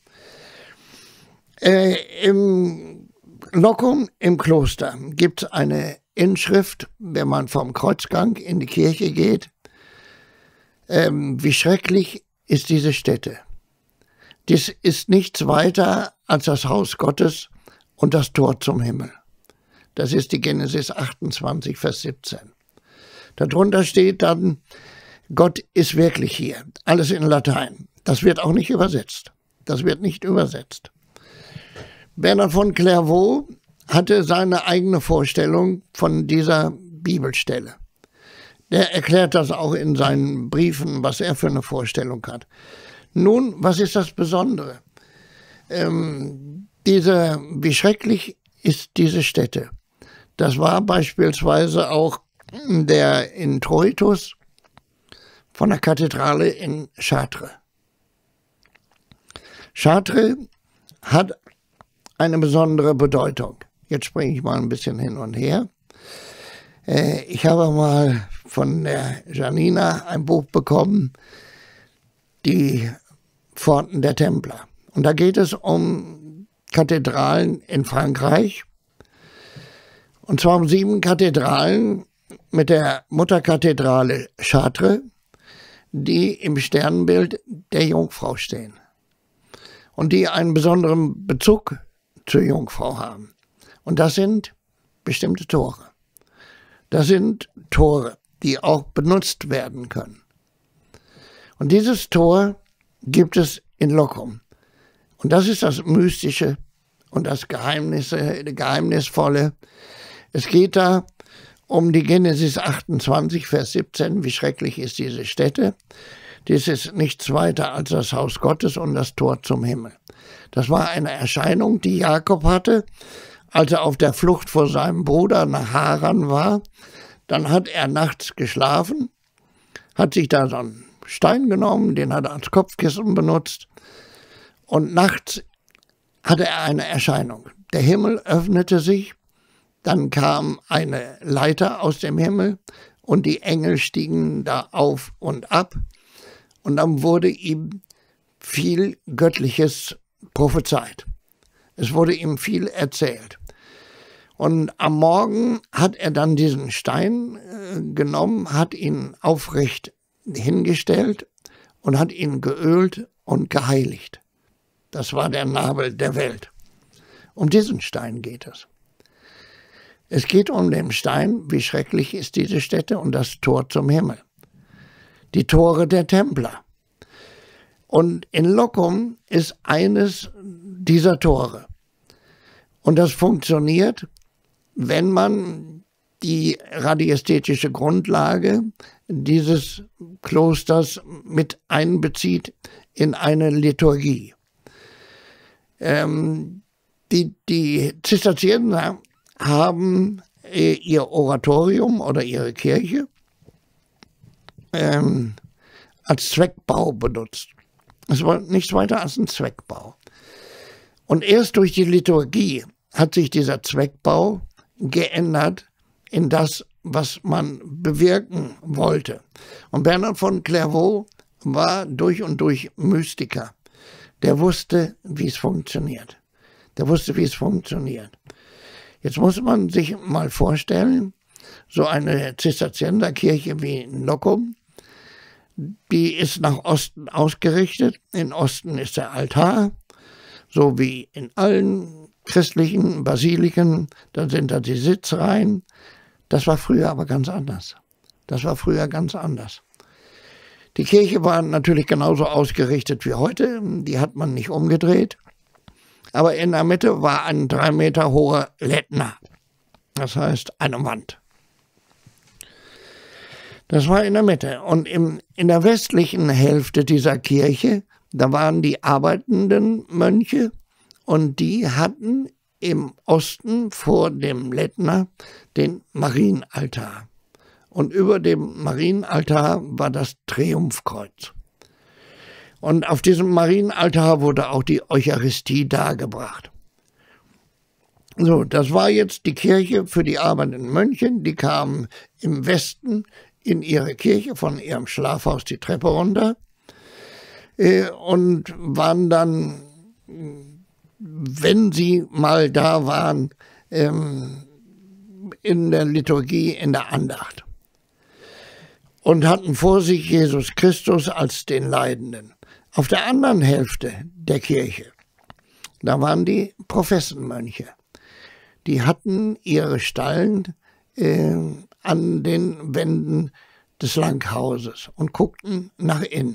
Im Locum im Kloster gibt es eine Inschrift, wenn man vom Kreuzgang in die Kirche geht. Wie schrecklich ist diese Stätte. Dies ist nichts weiter als das Haus Gottes und das Tor zum Himmel. Das ist die Genesis 28, Vers 17. Darunter steht dann, Gott ist wirklich hier. Alles in Latein. Das wird auch nicht übersetzt. Das wird nicht übersetzt. Bernhard von Clairvaux hatte seine eigene Vorstellung von dieser Bibelstelle. Der erklärt das auch in seinen Briefen, was er für eine Vorstellung hat. Nun, was ist das Besondere? Wie schrecklich ist diese Stätte? Das war beispielsweise auch der Introitus von der Kathedrale in Chartres. Chartres hat eine besondere Bedeutung. Jetzt springe ich mal ein bisschen hin und her. Ich habe mal von der Janina ein Buch bekommen, Die Pforten der Templer. Und da geht es um Kathedralen in Frankreich. Und zwar um 7 Kathedralen, mit der Mutterkathedrale Chartres, die im Sternbild der Jungfrau stehen und die einen besonderen Bezug zur Jungfrau haben. Und das sind bestimmte Tore. Das sind Tore, die auch benutzt werden können. Und dieses Tor gibt es in Locum. Und das ist das Mystische und das Geheimnisvolle. Es geht da um die Genesis 28, Vers 17. Wie schrecklich ist diese Stätte. Dies ist nichts weiter als das Haus Gottes und das Tor zum Himmel. Das war eine Erscheinung, die Jakob hatte, als er auf der Flucht vor seinem Bruder nach Haran war. Dann hat er nachts geschlafen, hat sich da so einen Stein genommen, den hat er als Kopfkissen benutzt. Und nachts hatte er eine Erscheinung. Der Himmel öffnete sich, dann kam eine Leiter aus dem Himmel und die Engel stiegen da auf und ab. Und dann wurde ihm viel Göttliches prophezeit. Es wurde ihm viel erzählt. Und am Morgen hat er dann diesen Stein genommen, hat ihn aufrecht hingestellt und hat ihn geölt und geheiligt. Das war der Nabel der Welt. Um diesen Stein geht es. Es geht um den Stein, wie schrecklich ist diese Stätte und das Tor zum Himmel. Die Tore der Templer. Und in Locum ist eines dieser Tore. Und das funktioniert, wenn man die radiästhetische Grundlage dieses Klosters mit einbezieht in eine Liturgie. Die Zisterzienser haben ihr Oratorium oder ihre Kirche als Zweckbau benutzt. Es war nichts weiter als ein Zweckbau. Und erst durch die Liturgie hat sich dieser Zweckbau geändert in das, was man bewirken wollte. Und Bernhard von Clairvaux war durch und durch Mystiker. Der wusste, wie es funktioniert. Der wusste, wie es funktioniert. Jetzt muss man sich mal vorstellen, so eine Zisterzienserkirche wie in Locum, die ist nach Osten ausgerichtet. Im Osten ist der Altar, so wie in allen christlichen Basiliken, dann sind da die Sitzreihen. Das war früher aber ganz anders. Das war früher ganz anders. Die Kirche war natürlich genauso ausgerichtet wie heute, die hat man nicht umgedreht. Aber in der Mitte war ein 3 Meter hoher Lettner, das heißt eine Wand. Das war in der Mitte. Und in der westlichen Hälfte dieser Kirche, da waren die arbeitenden Mönche und die hatten im Osten vor dem Lettner den Marienaltar. Und über dem Marienaltar war das Triumphkreuz. Und auf diesem Marienaltar wurde auch die Eucharistie dargebracht. So, das war jetzt die Kirche für die arbeitenden Mönche. Die kamen im Westen in ihre Kirche von ihrem Schlafhaus die Treppe runter und waren dann, wenn sie mal da waren, in der Liturgie, in der Andacht. Und hatten vor sich Jesus Christus als den Leidenden. Auf der anderen Hälfte der Kirche, da waren die Professenmönche. Die hatten ihre Stallen an den Wänden des Langhauses und guckten nach innen.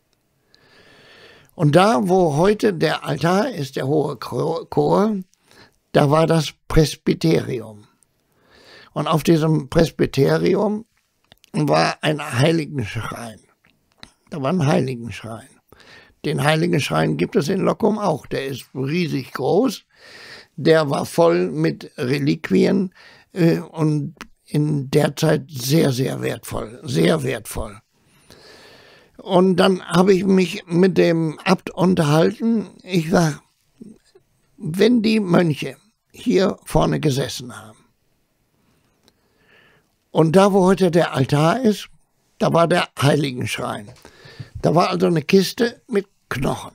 Und da, wo heute der Altar ist, der hohe Chor, da war das Presbyterium. Und auf diesem Presbyterium war ein Heiligenschrein. Da war ein Heiligenschrein. Den Heiligenschrein gibt es in Locum auch. Der ist riesig groß. Der war voll mit Reliquien und in der Zeit sehr, sehr wertvoll. Sehr wertvoll. Und dann habe ich mich mit dem Abt unterhalten. Ich sage, wenn die Mönche hier vorne gesessen haben und da, wo heute der Altar ist, da war der Heiligenschrein. Da war also eine Kiste mit Knochen.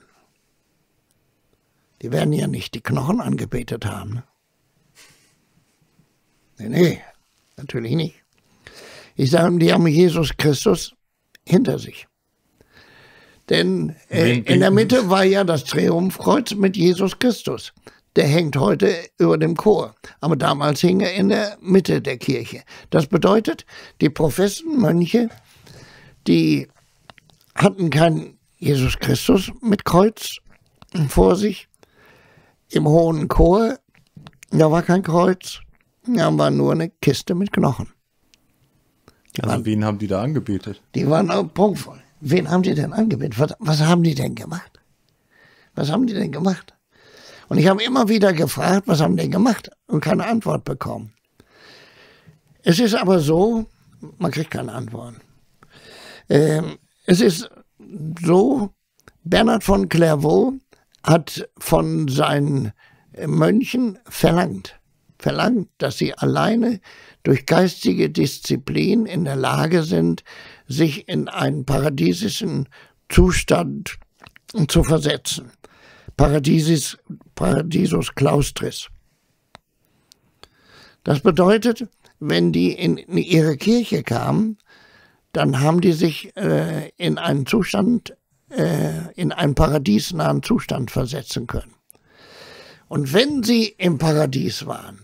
Die werden ja nicht die Knochen angebetet haben. Nee, natürlich nicht. Ich sage, die haben Jesus Christus hinter sich. Denn in der Mitte war ja das Triumphkreuz mit Jesus Christus. Der hängt heute über dem Chor. Aber damals hing er in der Mitte der Kirche. Das bedeutet, die Professenmönche, die hatten keinen Jesus Christus mit Kreuz vor sich. Im hohen Chor, da war kein Kreuz, da war nur eine Kiste mit Knochen. Wen haben die da angebetet? Die waren auch prunkvoll. Wen haben die denn angebetet? Was haben die denn gemacht? Was haben die denn gemacht? Und ich habe immer wieder gefragt, was haben die gemacht? Und keine Antwort bekommen. Es ist aber so, man kriegt keine Antworten. Es ist so, Bernhard von Clairvaux hat von seinen Mönchen verlangt, dass sie alleine durch geistige Disziplin in der Lage sind, sich in einen paradiesischen Zustand zu versetzen. Paradisus Claustris. Das bedeutet, wenn die in ihre Kirche kamen, dann haben die sich in einen Zustand, in einen paradiesnahen Zustand versetzen können. Und wenn sie im Paradies waren,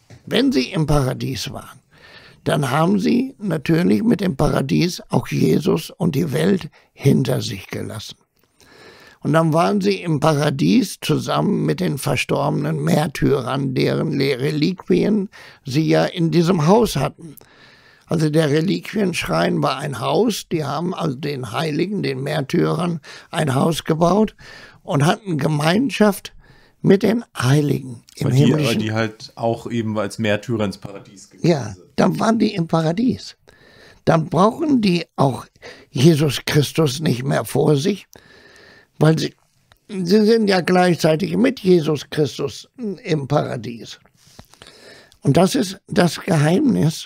dann haben sie natürlich mit dem Paradies auch Jesus und die Welt hinter sich gelassen. Und dann waren sie im Paradies zusammen mit den verstorbenen Märtyrern, deren Reliquien sie ja in diesem Haus hatten. Also der Reliquienschrein war ein Haus, die haben also den Heiligen, den Märtyrern ein Haus gebaut und hatten Gemeinschaft mit den Heiligen im Himmlischen. Die halt auch eben als Märtyrer ins Paradies gegangen sind. Ja, dann waren die im Paradies. Dann brauchen die auch Jesus Christus nicht mehr vor sich, weil sie sind ja gleichzeitig mit Jesus Christus im Paradies. Und das ist das Geheimnis.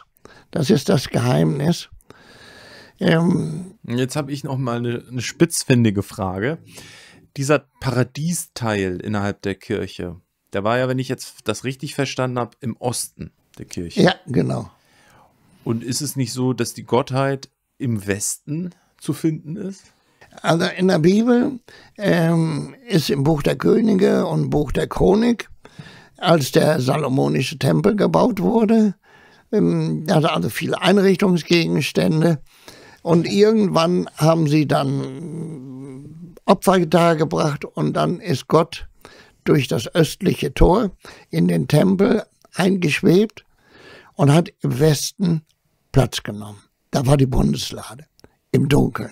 Jetzt habe ich noch mal eine spitzfindige Frage. Dieser Paradiesteil innerhalb der Kirche, der war ja, wenn ich jetzt das richtig verstanden habe, im Osten der Kirche. Ja, genau. Und ist es nicht so, dass die Gottheit im Westen zu finden ist? Also in der Bibel ist im Buch der Könige und Buch der Chronik, als der Salomonische Tempel gebaut wurde, hatte also viele Einrichtungsgegenstände und irgendwann haben sie dann Opfer dargebracht und dann ist Gott durch das östliche Tor in den Tempel eingeschwebt und hat im Westen Platz genommen. Da war die Bundeslade, im Dunkeln,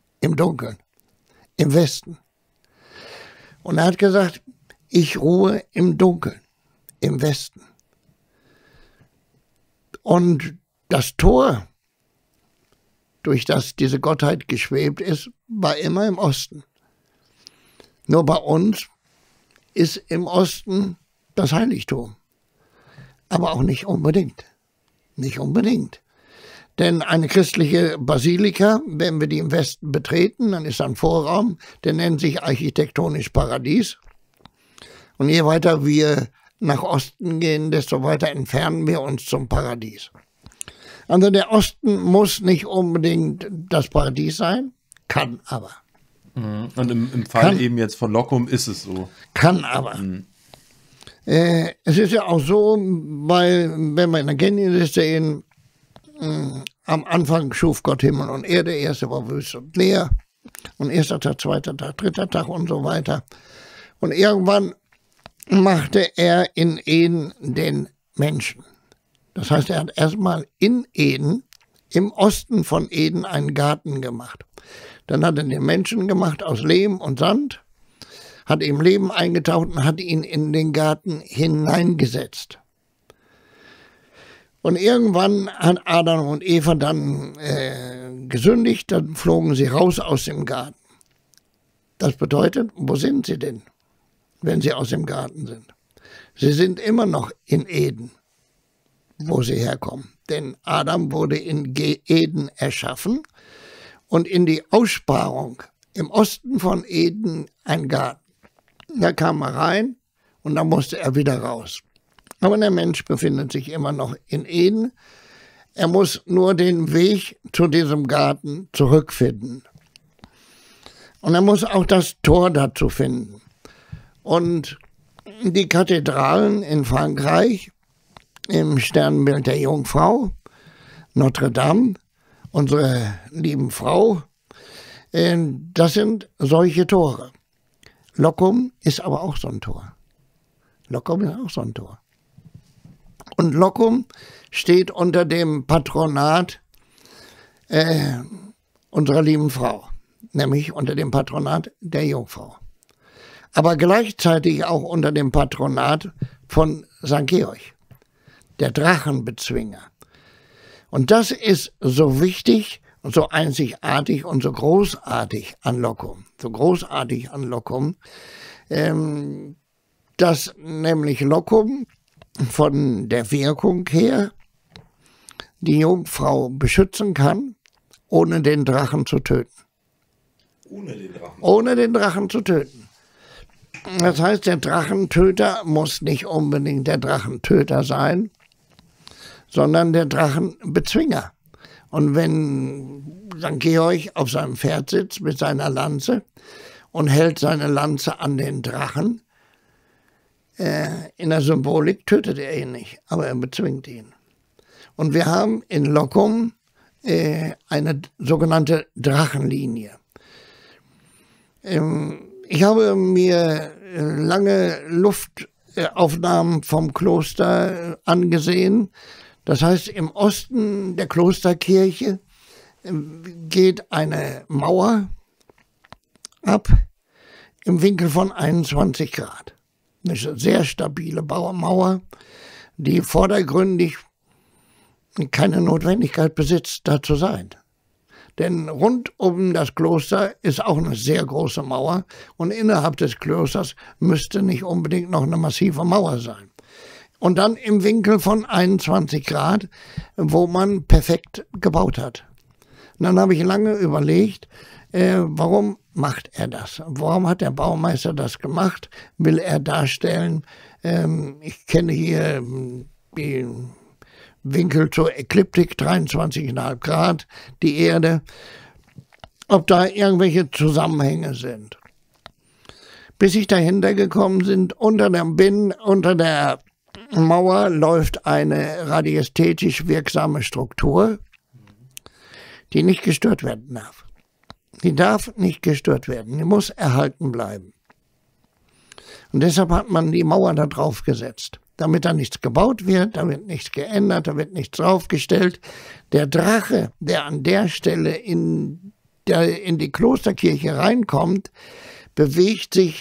im Westen. Und er hat gesagt, ich ruhe im Dunkeln, im Westen. Und das Tor, durch das diese Gottheit geschwebt ist, war immer im Osten. Nur bei uns ist im Osten das Heiligtum. Aber auch nicht unbedingt. Nicht unbedingt. Denn eine christliche Basilika, wenn wir die im Westen betreten, dann ist ein Vorraum, der nennt sich architektonisch Paradies. Und je weiter wir nach Osten gehen, desto weiter entfernen wir uns zum Paradies. Also der Osten muss nicht unbedingt das Paradies sein, kann aber. Und im Fall eben jetzt von Loccum ist es so. Kann aber. Es ist ja auch so, weil, wenn wir in der Genesis sehen, am Anfang schuf Gott Himmel und Erde, erste war wüst und leer und erster Tag, zweiter Tag, dritter Tag und so weiter. Und irgendwann machte er in Eden den Menschen. Das heißt, er hat erstmal in Eden, im Osten von Eden, einen Garten gemacht. Dann hat er den Menschen gemacht aus Lehm und Sand, hat ihm Leben eingetaucht und hat ihn in den Garten hineingesetzt. Und irgendwann hat Adam und Eva dann gesündigt, dann flogen sie raus aus dem Garten. Das bedeutet, wo sind sie denn, wenn sie aus dem Garten sind? Sie sind immer noch in Eden, wo sie herkommen. Denn Adam wurde in Eden erschaffen und in die Aussparung im Osten von Eden ein Garten. Da kam er rein und dann musste er wieder raus. Aber der Mensch befindet sich immer noch in Eden. Er muss nur den Weg zu diesem Garten zurückfinden. Und er muss auch das Tor dazu finden. Und die Kathedralen in Frankreich, im Sternbild der Jungfrau, Notre Dame, unsere lieben Frau, das sind solche Tore. Loccum ist aber auch so ein Tor. Loccum ist auch so ein Tor. Und Loccum steht unter dem Patronat unserer lieben Frau, nämlich unter dem Patronat der Jungfrau. Aber gleichzeitig auch unter dem Patronat von St. Georg, der Drachenbezwinger. Und das ist so wichtig und so einzigartig und so großartig an Loccum. So großartig an Loccum, dass nämlich Loccum von der Wirkung her die Jungfrau beschützen kann, ohne den Drachen zu töten. Ohne den Drachen zu töten. Das heißt, der Drachentöter muss nicht unbedingt der Drachentöter sein, sondern der Drachenbezwinger. Und wenn St. Georg auf seinem Pferd sitzt mit seiner Lanze und hält seine Lanze an den Drachen, in der Symbolik tötet er ihn nicht, aber er bezwingt ihn. Und wir haben in Loccum eine sogenannte Drachenlinie. Ich habe mir lange Luftaufnahmen vom Kloster angesehen. Das heißt, im Osten der Klosterkirche geht eine Mauer ab im Winkel von 21 Grad. Eine sehr stabile Mauer, die vordergründig keine Notwendigkeit besitzt, da zu sein. Denn rund um das Kloster ist auch eine sehr große Mauer und innerhalb des Klosters müsste nicht unbedingt noch eine massive Mauer sein. Und dann im Winkel von 21 Grad, wo man perfekt gebaut hat. Und dann habe ich lange überlegt, warum macht er das? Warum hat der Baumeister das gemacht? Will er darstellen, ich kenne hier die Winkel zur Ekliptik, 23,5 Grad, die Erde, ob da irgendwelche Zusammenhänge sind. Bis ich dahinter gekommen bin, unter der Mauer läuft eine radiästhetisch wirksame Struktur, die nicht gestört werden darf. Die darf nicht gestört werden, die muss erhalten bleiben. Und deshalb hat man die Mauer da drauf gesetzt, damit da nichts gebaut wird, da wird nichts geändert, da wird nichts draufgestellt. Der Drache, der an der Stelle in die Klosterkirche reinkommt, bewegt sich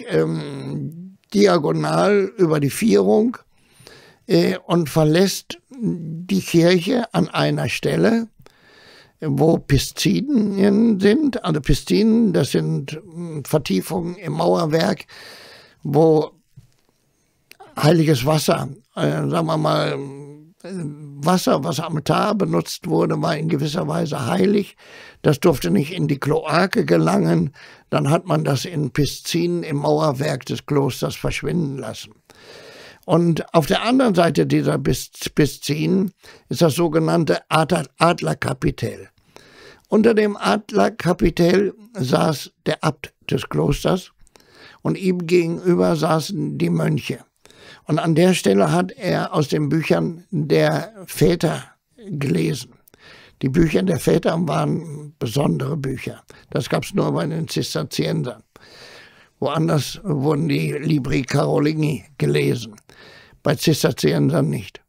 diagonal über die Vierung und verlässt die Kirche an einer Stelle, wo Piszinien sind. Also Piszinen, das sind Vertiefungen im Mauerwerk, wo heiliges Wasser, sagen wir mal, Wasser, was am Altar benutzt wurde, war in gewisser Weise heilig. Das durfte nicht in die Kloake gelangen. Dann hat man das in Piszinen im Mauerwerk des Klosters verschwinden lassen. Und auf der anderen Seite dieser Piszinen ist das sogenannte Adlerkapitell. Unter dem Adlerkapitell saß der Abt des Klosters und ihm gegenüber saßen die Mönche. Und an der Stelle hat er aus den Büchern der Väter gelesen. Die Bücher der Väter waren besondere Bücher. Das gab es nur bei den Zisterziensern. Woanders wurden die Libri Carolini gelesen, bei Zisterziensern nicht.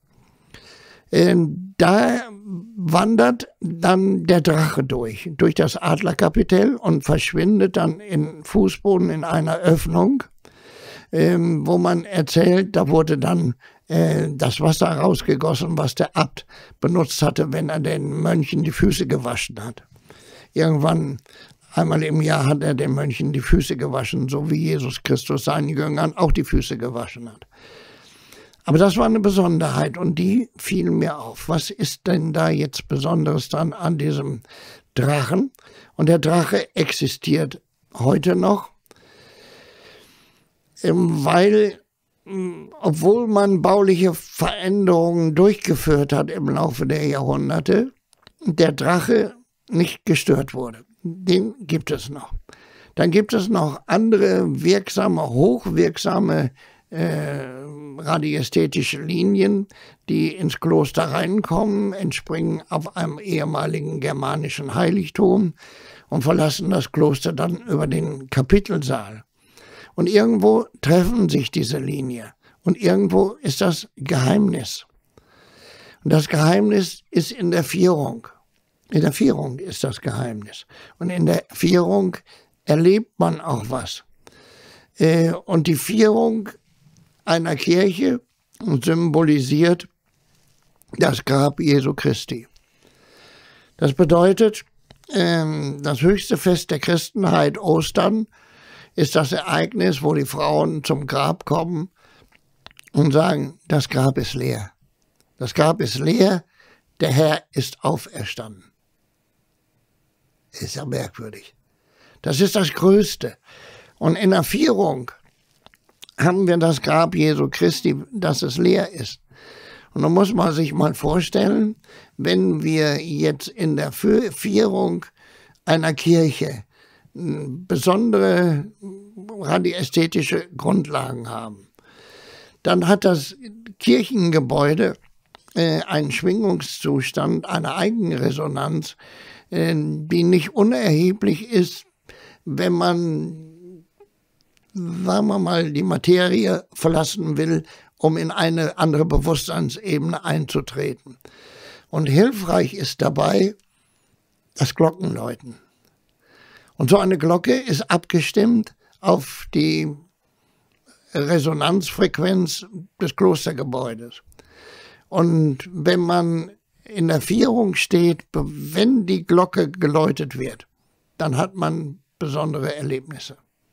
Da wandert dann der Drache durch das Adlerkapitell und verschwindet dann im Fußboden in einer Öffnung, wo man erzählt, da wurde dann das Wasser rausgegossen, was der Abt benutzt hatte, wenn er den Mönchen die Füße gewaschen hat. Irgendwann, einmal im Jahr, hat er den Mönchen die Füße gewaschen, so wie Jesus Christus seinen Jüngern auch die Füße gewaschen hat. Aber das war eine Besonderheit und die fiel mir auf. Was ist denn da jetzt Besonderes dran an diesem Drachen? Und der Drache existiert heute noch, weil obwohl man bauliche Veränderungen durchgeführt hat im Laufe der Jahrhunderte, der Drache nicht gestört wurde. Den gibt es noch. Dann gibt es noch andere hochwirksame radiästhetische Linien, die ins Kloster reinkommen, entspringen auf einem ehemaligen germanischen Heiligtum und verlassen das Kloster dann über den Kapitelsaal. Und irgendwo treffen sich diese Linien. Und irgendwo ist das Geheimnis. Und das Geheimnis ist in der Vierung. In der Vierung ist das Geheimnis. Und in der Vierung erlebt man auch was. Und die Vierung einer Kirche symbolisiert das Grab Jesu Christi. Das bedeutet, das höchste Fest der Christenheit, Ostern, ist das Ereignis, wo die Frauen zum Grab kommen und sagen, das Grab ist leer. Das Grab ist leer, der Herr ist auferstanden. Ist ja merkwürdig. Das ist das Größte. Und in der Vierung haben wir das Grab Jesu Christi, dass es leer ist. Und da muss man sich mal vorstellen, wenn wir jetzt in der Vierung einer Kirche besondere radiästhetische Grundlagen haben, dann hat das Kirchengebäude einen Schwingungszustand, eine Eigenresonanz, die nicht unerheblich ist, wenn man, sagen wir mal, die Materie verlassen will, um in eine andere Bewusstseinsebene einzutreten. Und hilfreich ist dabei das Glockenläuten. Und so eine Glocke ist abgestimmt auf die Resonanzfrequenz des Klostergebäudes. Und wenn man in der Vierung steht, wenn die Glocke geläutet wird, dann hat man besondere Erlebnisse.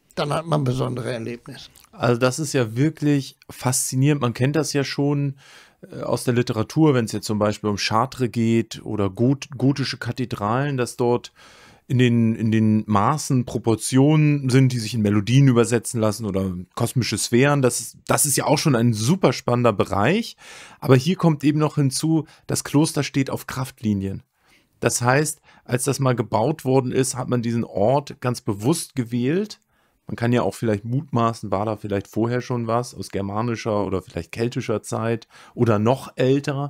Also das ist ja wirklich faszinierend. Man kennt das ja schon aus der Literatur, wenn es jetzt zum Beispiel um Chartres geht oder gotische Kathedralen, dass dort in den Maßen Proportionen sind, die sich in Melodien übersetzen lassen oder kosmische Sphären. Das ist ja auch schon ein super spannender Bereich. Aber hier kommt eben noch hinzu, das Kloster steht auf Kraftlinien. Das heißt, als das mal gebaut worden ist, hat man diesen Ort ganz bewusst gewählt. Man kann ja auch vielleicht mutmaßen, war da vielleicht vorher schon was aus germanischer oder vielleicht keltischer Zeit oder noch älter.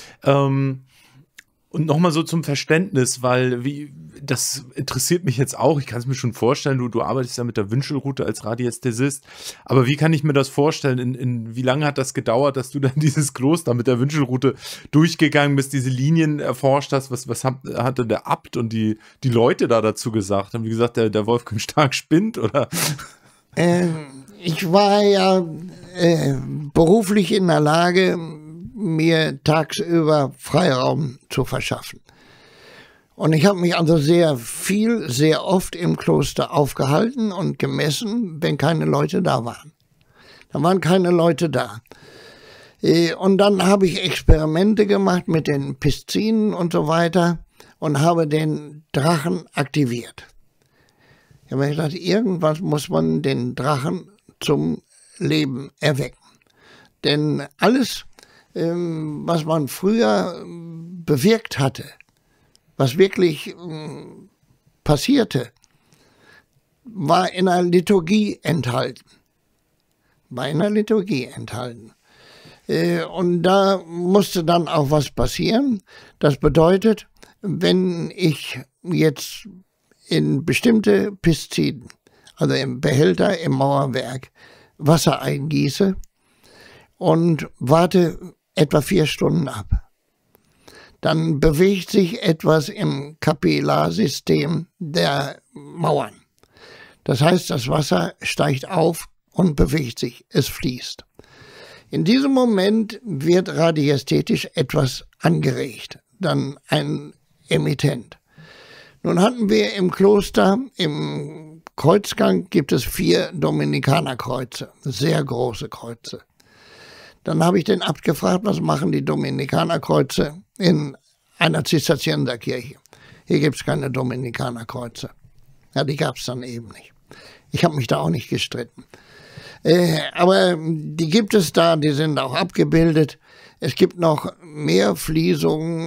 Und nochmal so zum Verständnis, weil das interessiert mich jetzt auch, ich kann es mir schon vorstellen, du arbeitest ja mit der Wünschelrute als Radiästhesist, aber wie kann ich mir das vorstellen, wie lange hat das gedauert, dass du dann dieses Kloster mit der Wünschelrute durchgegangen bist, diese Linien erforscht hast, was hatte der Abt und die Leute da dazu gesagt? Haben die gesagt, der Wolfgang Stark spinnt, oder? Ich war ja beruflich in der Lage, mir tagsüber Freiraum zu verschaffen. Und ich habe mich also sehr oft im Kloster aufgehalten und gemessen, wenn keine Leute da waren. Da waren keine Leute da. Und dann habe ich Experimente gemacht mit den Piszinen und so weiter und habe den Drachen aktiviert. Ich habe mir gedacht, irgendwas muss man den Drachen zum Leben erwecken. Denn alles, was man früher bewirkt hatte, was wirklich passierte, war in einer Liturgie enthalten. Und da musste dann auch was passieren. Das bedeutet, wenn ich jetzt in bestimmte Piszinen, also im Behälter, im Mauerwerk, Wasser eingieße und warte etwa 4 Stunden ab, dann bewegt sich etwas im Kapillarsystem der Mauern. Das heißt, das Wasser steigt auf und bewegt sich, es fließt. In diesem Moment wird radiästhetisch etwas angeregt, dann ein Emittent. Nun hatten wir im Kloster, im Kreuzgang gibt es 4 Dominikanerkreuze, sehr große Kreuze. Dann habe ich den Abt gefragt, was machen die Dominikanerkreuze in einer Zisterzienserkirche? Hier gibt es keine Dominikanerkreuze. Ja, die gab es dann eben nicht. Ich habe mich da auch nicht gestritten. Aber die gibt es da, die sind auch abgebildet. Es gibt noch mehr Fließungen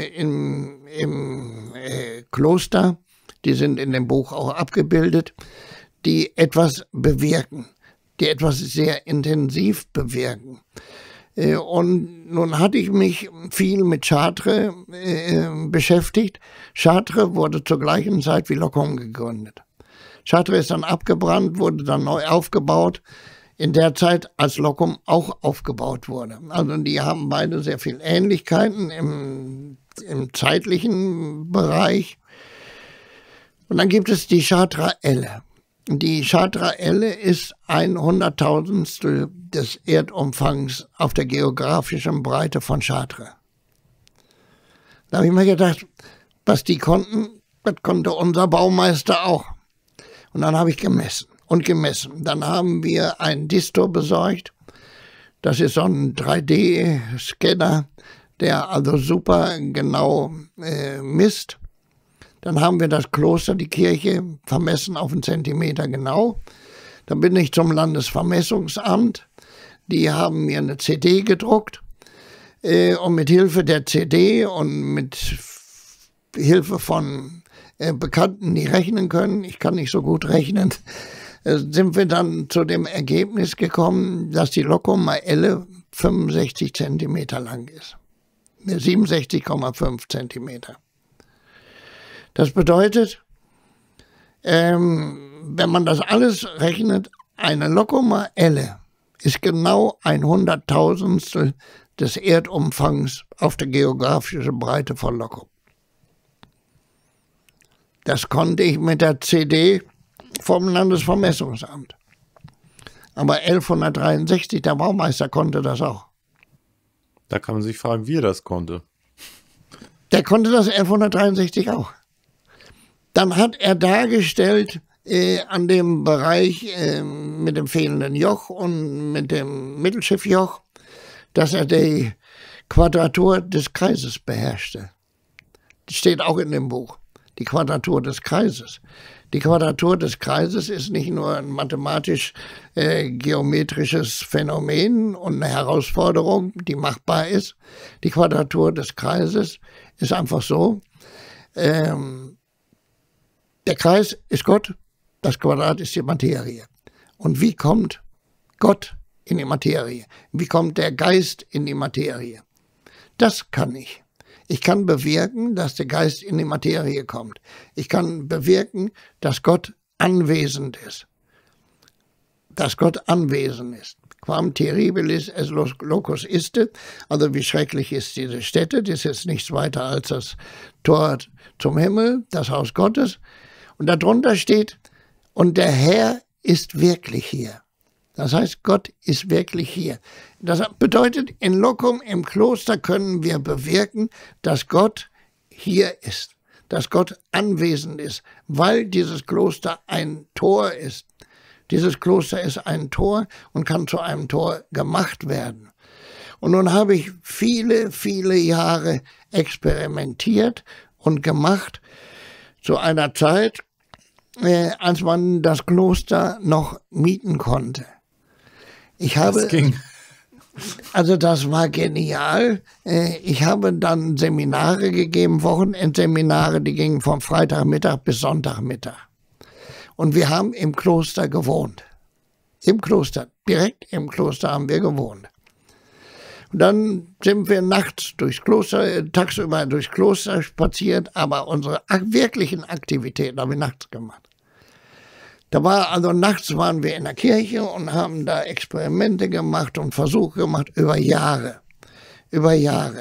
im Kloster, die sind in dem Buch auch abgebildet, die etwas bewirken, die etwas sehr intensiv bewirken. Und nun hatte ich mich viel mit Chartres beschäftigt. Chartres wurde zur gleichen Zeit wie Locum gegründet. Chartres ist dann abgebrannt, wurde dann neu aufgebaut, in der Zeit, als Locum auch aufgebaut wurde. Also die haben beide sehr viel Ähnlichkeiten im zeitlichen Bereich. Und dann gibt es die Chartres-Elle. Die Chartres-Elle ist 100.000stel des Erdumfangs auf der geografischen Breite von Chartres. Da habe ich mir gedacht, was die konnten, das konnte unser Baumeister auch. Und dann habe ich gemessen und gemessen. Dann haben wir einen Distor besorgt. Das ist so ein 3D-Scanner, der also super genau misst. Dann haben wir das Kloster, die Kirche, vermessen auf einen Zentimeter genau. Dann bin ich zum Landesvermessungsamt. Die haben mir eine CD gedruckt. Und mit Hilfe der CD und mit Hilfe von Bekannten, die rechnen können, ich kann nicht so gut rechnen, sind wir dann zu dem Ergebnis gekommen, dass die Locum-Elle 65 Zentimeter lang ist. 67,5 Zentimeter. Das bedeutet, wenn man das alles rechnet, eine Locum-Elle ist genau 100.000stel des Erdumfangs auf der geografischen Breite von Locum. Das konnte ich mit der CD vom Landesvermessungsamt. Aber 1163, der Baumeister konnte das auch. Da kann man sich fragen, wie er das konnte. Der konnte das 1163 auch. Dann hat er dargestellt an dem Bereich mit dem fehlenden Joch und mit dem Mittelschiffjoch, dass er die Quadratur des Kreises beherrschte. Das steht auch in dem Buch. Die Quadratur des Kreises. Die Quadratur des Kreises ist nicht nur ein mathematisch-geometrisches Phänomen und eine Herausforderung, die machbar ist. Die Quadratur des Kreises ist einfach so, der Kreis ist Gott, das Quadrat ist die Materie. Und wie kommt Gott in die Materie? Wie kommt der Geist in die Materie? Das kann ich. Ich kann bewirken, dass der Geist in die Materie kommt. Ich kann bewirken, dass Gott anwesend ist. Dass Gott anwesend ist. Quam terribilis es locus iste, also wie schrecklich ist diese Stätte, das ist nichts weiter als das Tor zum Himmel, das Haus Gottes. Und darunter steht, und der Herr ist wirklich hier. Das heißt, Gott ist wirklich hier. Das bedeutet, in Locum, im Kloster, können wir bewirken, dass Gott hier ist, dass Gott anwesend ist, weil dieses Kloster ein Tor ist. Dieses Kloster ist ein Tor und kann zu einem Tor gemacht werden. Und nun habe ich viele, viele Jahre experimentiert und gemacht, zu einer Zeit, als man das Kloster noch mieten konnte. Das ging. Also das war genial. Ich habe dann Seminare gegeben, Wochenendseminare, die gingen vom Freitagmittag bis Sonntagmittag. Und wir haben im Kloster gewohnt. Im Kloster, direkt im Kloster haben wir gewohnt. Und dann sind wir nachts durchs Kloster, tagsüber durchs Kloster spaziert, aber unsere wirklichen Aktivitäten haben wir nachts gemacht. Nachts waren wir in der Kirche und haben da Experimente gemacht und Versuche gemacht über Jahre. Über Jahre.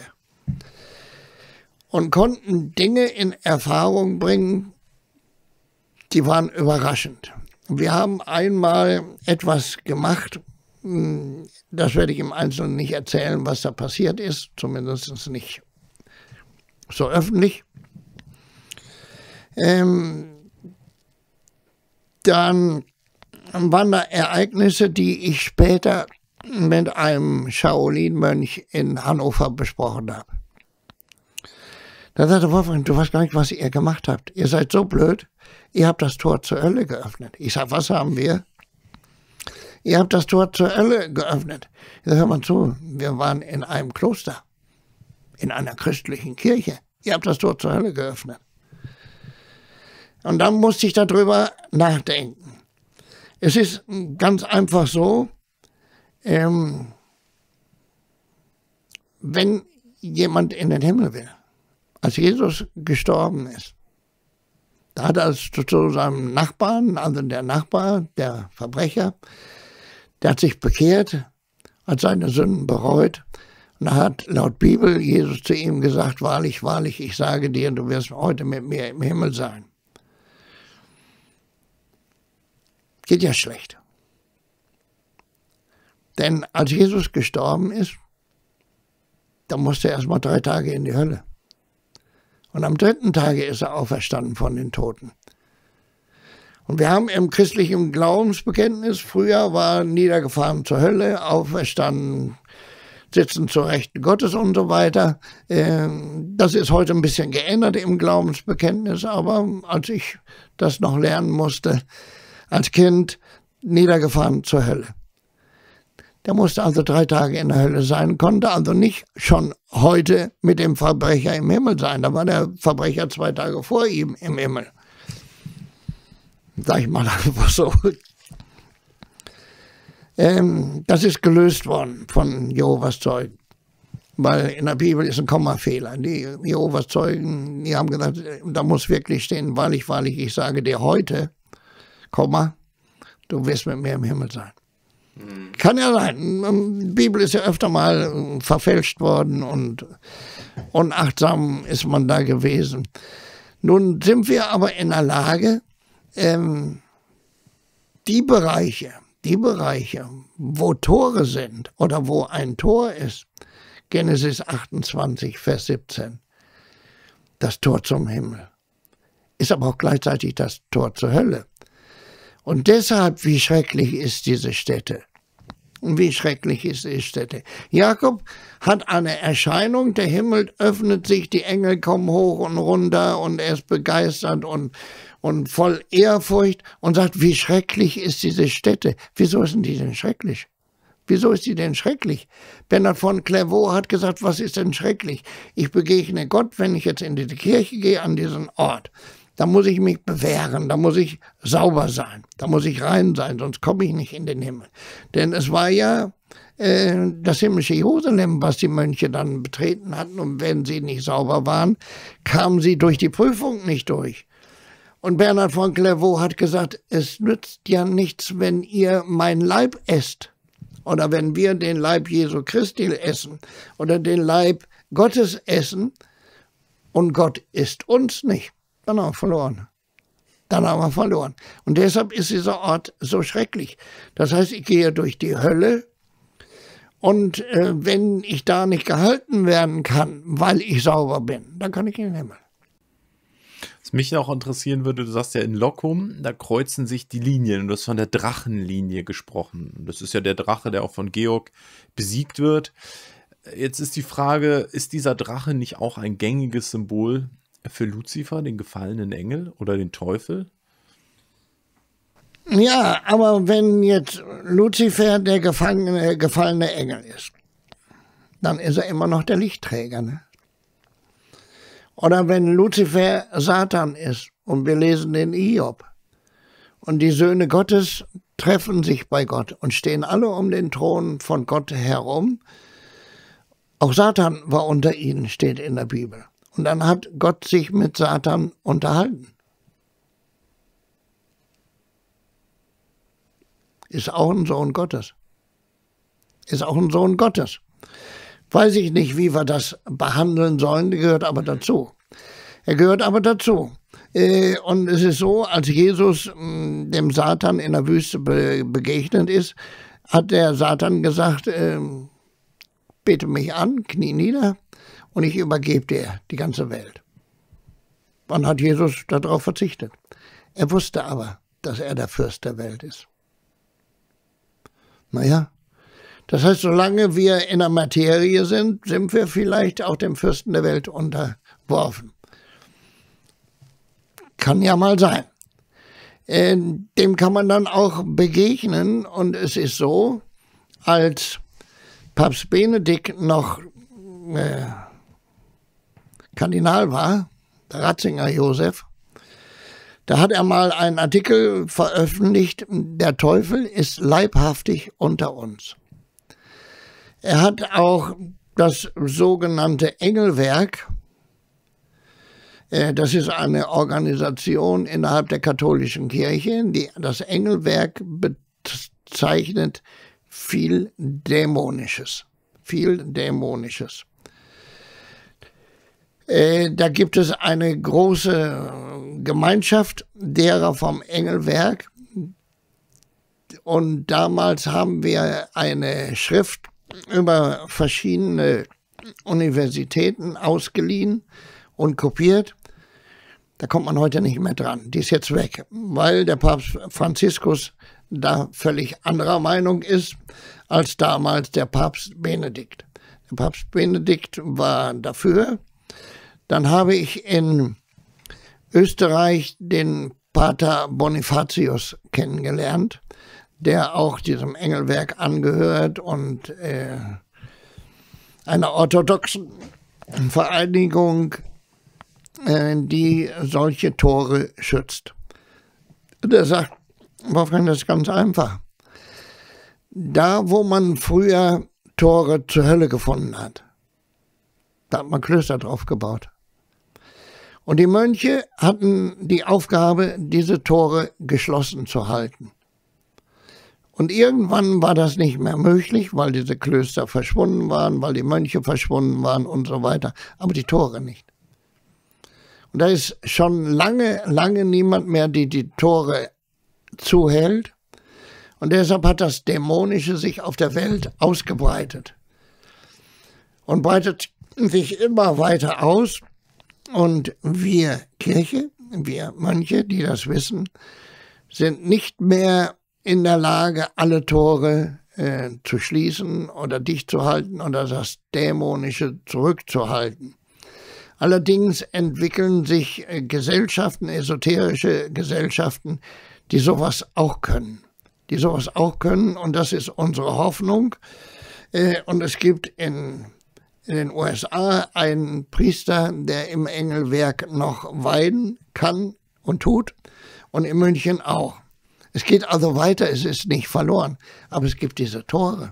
Und konnten Dinge in Erfahrung bringen, die waren überraschend. Wir haben einmal etwas gemacht, das werde ich im Einzelnen nicht erzählen, was da passiert ist, zumindest nicht so öffentlich. Dann waren da Ereignisse, die ich später mit einem Shaolin-Mönch in Hannover besprochen habe. Da sagte Wolfgang, du weißt gar nicht, was ihr gemacht habt. Ihr seid so blöd, ihr habt das Tor zur Hölle geöffnet. Ich sage, was haben wir? Ihr habt das Tor zur Hölle geöffnet. Jetzt hört mal zu, wir waren in einem Kloster, in einer christlichen Kirche. Ihr habt das Tor zur Hölle geöffnet. Und dann musste ich darüber nachdenken. Es ist ganz einfach so, wenn jemand in den Himmel will, als Jesus gestorben ist, da hat er es zu seinem Nachbarn, also der Nachbar, der Verbrecher, der hat sich bekehrt, hat seine Sünden bereut und da hat laut Bibel Jesus zu ihm gesagt, wahrlich, wahrlich, ich sage dir, du wirst heute mit mir im Himmel sein. Geht ja schlecht. Denn als Jesus gestorben ist, da musste er erst mal 3 Tage in die Hölle. Und am 3. Tage ist er auferstanden von den Toten. Und wir haben im christlichen Glaubensbekenntnis, früher war niedergefahren zur Hölle, auferstanden, sitzen zur Rechten Gottes und so weiter. Das ist heute ein bisschen geändert im Glaubensbekenntnis, aber als ich das noch lernen musste, als Kind niedergefahren zur Hölle. Der musste also 3 Tage in der Hölle sein, konnte also nicht schon heute mit dem Verbrecher im Himmel sein. Da war der Verbrecher 2 Tage vor ihm im Himmel. Sag ich mal einfach so. Das ist gelöst worden von Jehovas Zeugen. Weil in der Bibel ist ein Kommafehler. Die Jehovas Zeugen, die haben gesagt, da muss wirklich stehen, wahrlich, wahrlich, ich sage dir heute, Komma, du wirst mit mir im Himmel sein. Kann ja sein. Die Bibel ist ja öfter mal verfälscht worden und unachtsam ist man da gewesen. Nun sind wir aber in der Lage, die Bereiche, wo Tore sind oder wo ein Tor ist, Genesis 28, Vers 17, das Tor zum Himmel, ist aber auch gleichzeitig das Tor zur Hölle. Und deshalb, wie schrecklich ist diese Stätte. Und wie schrecklich ist die Stätte. Jakob hat eine Erscheinung, der Himmel öffnet sich, die Engel kommen hoch und runter und er ist begeistert und voll Ehrfurcht und sagt, wie schrecklich ist diese Stätte. Wieso ist die denn schrecklich? Wieso ist die denn schrecklich? Bernhard von Clairvaux hat gesagt, was ist denn schrecklich? Ich begegne Gott, wenn ich jetzt in die Kirche gehe, an diesen Ort. Da muss ich mich bewähren, da muss ich sauber sein, da muss ich rein sein, sonst komme ich nicht in den Himmel. Denn es war ja das himmlische Jerusalem, was die Mönche dann betreten hatten, und wenn sie nicht sauber waren, kamen sie durch die Prüfung nicht durch. Und Bernhard von Clairvaux hat gesagt, es nützt ja nichts, wenn ihr mein Leib esst oder wenn wir den Leib Jesu Christi essen oder den Leib Gottes essen und Gott isst uns nicht. Dann haben wir verloren. Dann haben wir verloren. Und deshalb ist dieser Ort so schrecklich. Das heißt, ich gehe durch die Hölle und wenn ich da nicht gehalten werden kann, weil ich sauber bin, dann kann ich in den Himmel. Was mich auch interessieren würde, du sagst ja in Locum, da kreuzen sich die Linien und du hast von der Drachenlinie gesprochen. Das ist ja der Drache, der auch von Georg besiegt wird. Jetzt ist die Frage, ist dieser Drache nicht auch ein gängiges Symbol für Luzifer, den gefallenen Engel oder den Teufel? Ja, aber wenn jetzt Luzifer der gefallene Engel ist, dann ist er immer noch der Lichtträger, ne? Oder wenn Luzifer Satan ist und wir lesen den Hiob und die Söhne Gottes treffen sich bei Gott und stehen alle um den Thron von Gott herum. Auch Satan war unter ihnen, steht in der Bibel. Und dann hat Gott sich mit Satan unterhalten. Ist auch ein Sohn Gottes. Ist auch ein Sohn Gottes. Weiß ich nicht, wie wir das behandeln sollen, gehört aber dazu. Er gehört aber dazu. Und es ist so, als Jesus dem Satan in der Wüste begegnet ist, hat der Satan gesagt, bete mich an, knie nieder, und ich übergebe dir die ganze Welt. Wann hat Jesus darauf verzichtet? Er wusste aber, dass er der Fürst der Welt ist. Naja, das heißt, solange wir in der Materie sind, sind wir vielleicht auch dem Fürsten der Welt unterworfen. Kann ja mal sein. dem kann man dann auch begegnen. Und es ist so, als Papst Benedikt noch Kardinal war, der Ratzinger Josef, da hat er mal einen Artikel veröffentlicht, der Teufel ist leibhaftig unter uns. Er hat auch das sogenannte Engelwerk, das ist eine Organisation innerhalb der katholischen Kirche, die das Engelwerk bezeichnet viel Dämonisches. Viel Dämonisches. Da gibt es eine große Gemeinschaft derer vom Engelwerk. Und damals haben wir eine Schrift über verschiedene Universitäten ausgeliehen und kopiert. Da kommt man heute nicht mehr dran. Die ist jetzt weg, weil der Papst Franziskus da völlig anderer Meinung ist als damals der Papst Benedikt. Der Papst Benedikt war dafür. Dann habe ich in Österreich den Pater Bonifatius kennengelernt, der auch diesem Engelwerk angehört und einer orthodoxen Vereinigung, die solche Tore schützt. Der sagt, Wolfgang, das ist ganz einfach. Da, wo man früher Tore zur Hölle gefunden hat, da hat man Klöster drauf gebaut. Und die Mönche hatten die Aufgabe, diese Tore geschlossen zu halten. Und irgendwann war das nicht mehr möglich, weil diese Klöster verschwunden waren, weil die Mönche verschwunden waren und so weiter, aber die Tore nicht. Und da ist schon lange, lange niemand mehr, die die Tore zuhält. Und deshalb hat das Dämonische sich auf der Welt ausgebreitet und breitet sich immer weiter aus. Und wir Kirche, wir Mönche, die das wissen, sind nicht mehr in der Lage, alle Tore zu schließen oder dicht zu halten oder das Dämonische zurückzuhalten. Allerdings entwickeln sich Gesellschaften, esoterische Gesellschaften, die sowas auch können. Und das ist unsere Hoffnung. Und es gibt in den USA einen Priester, der im Engelwerk noch weihen kann und tut, und in München auch. Es geht also weiter, es ist nicht verloren, aber es gibt diese Tore.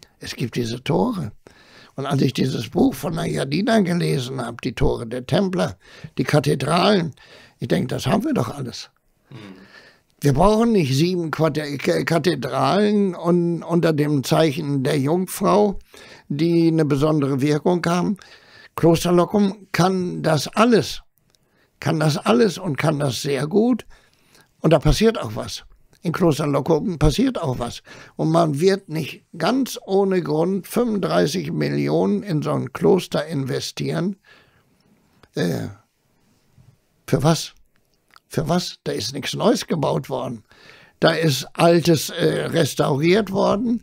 Und als ich dieses Buch von Najadina gelesen habe, die Tore der Templer, die Kathedralen, ich denke, das haben wir doch alles. Wir brauchen nicht 7 Kathedralen unter dem Zeichen der Jungfrau, die eine besondere Wirkung haben. Kloster Loccum kann das alles und kann das sehr gut. Und da passiert auch was. In Kloster Loccum passiert auch was. Und man wird nicht ganz ohne Grund 35 Millionen in so ein Kloster investieren. Für was? Für was? Da ist nichts Neues gebaut worden. Da ist Altes restauriert worden.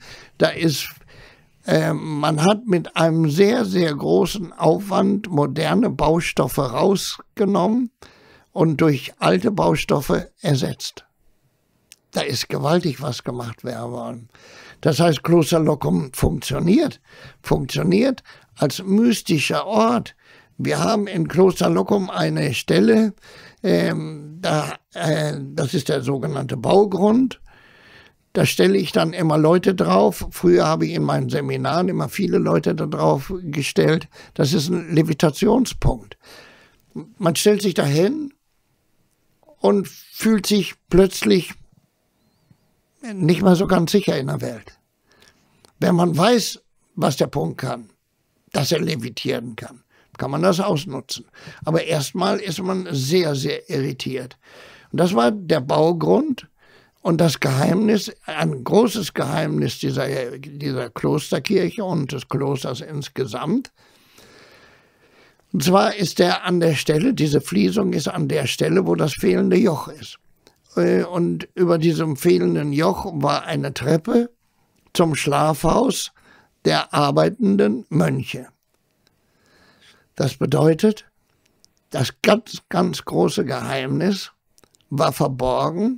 Man hat mit einem sehr, sehr großen Aufwand moderne Baustoffe rausgenommen und durch alte Baustoffe ersetzt. Da ist gewaltig was gemacht worden. Das heißt, Kloster Loccum funktioniert als mystischer Ort. Wir haben in Kloster Loccum eine Stelle, das ist der sogenannte Baugrund. Da stelle ich dann immer Leute drauf. Früher habe ich in meinen Seminaren immer viele Leute da drauf gestellt. Das ist ein Levitationspunkt. Man stellt sich dahin und fühlt sich plötzlich nicht mehr so ganz sicher in der Welt. Wenn man weiß, was der Punkt kann, dass er levitieren kann man das ausnutzen. Aber erstmal ist man sehr, sehr irritiert. Und das war der Baugrund und das Geheimnis, ein großes Geheimnis dieser Klosterkirche und des Klosters insgesamt. Und zwar ist der an der Stelle, diese Fließung ist an der Stelle, wo das fehlende Joch ist. Und über diesem fehlenden Joch war eine Treppe zum Schlafhaus der arbeitenden Mönche. Das bedeutet, das ganz, ganz große Geheimnis war verborgen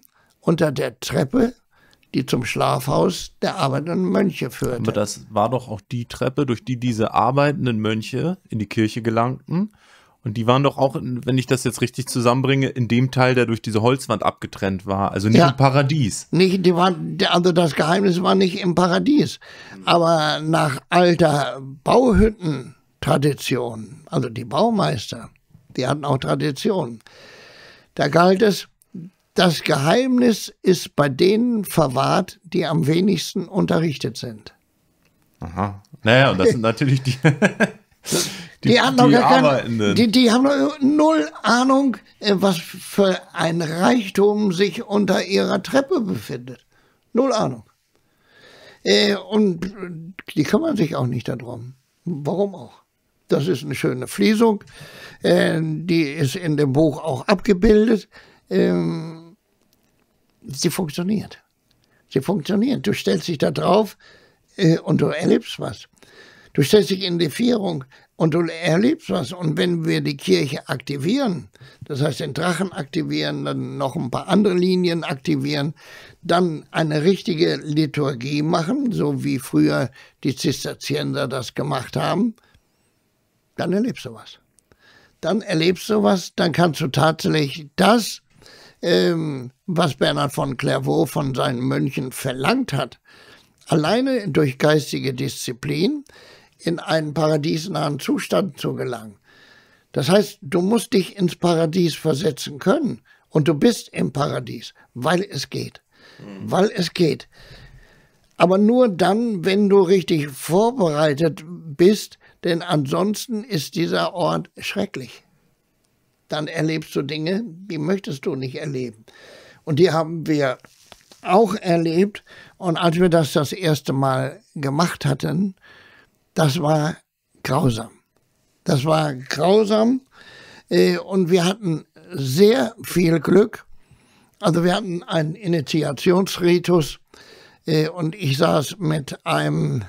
unter der Treppe, die zum Schlafhaus der arbeitenden Mönche führte. Aber das war doch auch die Treppe, durch die diese arbeitenden Mönche in die Kirche gelangten. Und die waren doch auch, wenn ich das jetzt richtig zusammenbringe, in dem Teil, der durch diese Holzwand abgetrennt war. Also nicht im Paradies. Also das Geheimnis war nicht im Paradies. Aber nach alter Bauhüttentradition, also die Baumeister, die hatten auch Tradition. Da galt es, das Geheimnis ist bei denen verwahrt, die am wenigsten unterrichtet sind. Aha. Naja, und das sind natürlich die... Die haben noch die haben noch null Ahnung, was für ein Reichtum sich unter ihrer Treppe befindet. Null Ahnung. Und die kümmern sich auch nicht darum. Warum auch? Das ist eine schöne Fließung. Die ist in dem Buch auch abgebildet. Sie funktioniert. Sie funktioniert. Du stellst dich da drauf und du erlebst was. Du stellst dich in die Vierung und du erlebst was. Und wenn wir die Kirche aktivieren, das heißt den Drachen aktivieren, dann noch ein paar andere Linien aktivieren, dann eine richtige Liturgie machen, so wie früher die Zisterzienser das gemacht haben, dann erlebst du was. Dann erlebst du was, dann kannst du tatsächlich das, was Bernhard von Clairvaux von seinen Mönchen verlangt hat, alleine durch geistige Disziplin in einen paradiesnahen Zustand zu gelangen. Das heißt, du musst dich ins Paradies versetzen können und du bist im Paradies, weil es geht. Weil es geht. Aber nur dann, wenn du richtig vorbereitet bist, denn ansonsten ist dieser Ort schrecklich. Dann erlebst du Dinge, die möchtest du nicht erleben. Und die haben wir auch erlebt. Und als wir das erste Mal gemacht hatten, das war grausam. Das war grausam und wir hatten sehr viel Glück. Also wir hatten einen Initiationsritus und ich saß mit einem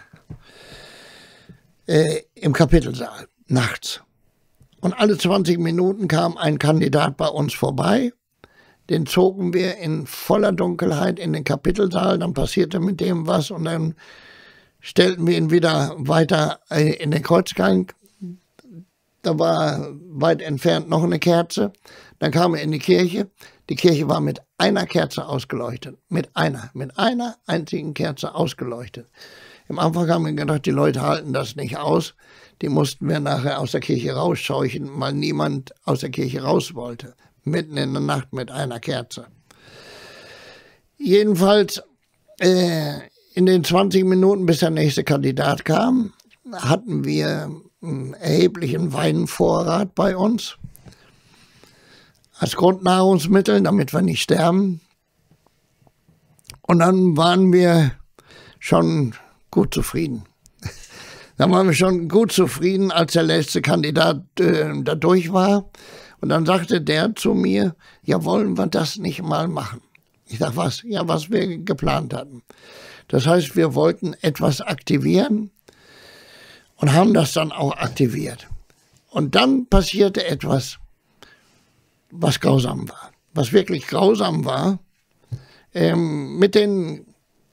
im Kapitelsaal nachts. Und alle 20 Minuten kam ein Kandidat bei uns vorbei. Den zogen wir in voller Dunkelheit in den Kapitelsaal, dann passierte mit dem was und dann stellten wir ihn wieder weiter in den Kreuzgang. Da war weit entfernt noch eine Kerze. Dann kam er in die Kirche. Die Kirche war mit einer Kerze ausgeleuchtet. Mit einer einzigen Kerze ausgeleuchtet. Im Anfang haben wir gedacht, die Leute halten das nicht aus. Die mussten wir nachher aus der Kirche rausscheuchen, weil niemand aus der Kirche raus wollte. Mitten in der Nacht mit einer Kerze. Jedenfalls in den 20 Minuten, bis der nächste Kandidat kam, hatten wir einen erheblichen Weinvorrat bei uns als Grundnahrungsmittel, damit wir nicht sterben. Und dann waren wir schon gut zufrieden. Dann waren wir schon gut zufrieden, als der letzte Kandidat da durch war. Und dann sagte der zu mir, ja, wollen wir das nicht mal machen? Ich sag, was? Ja, was wir geplant hatten. Das heißt, wir wollten etwas aktivieren und haben das dann auch aktiviert. Und dann passierte etwas, was grausam war. Was wirklich grausam war, mit den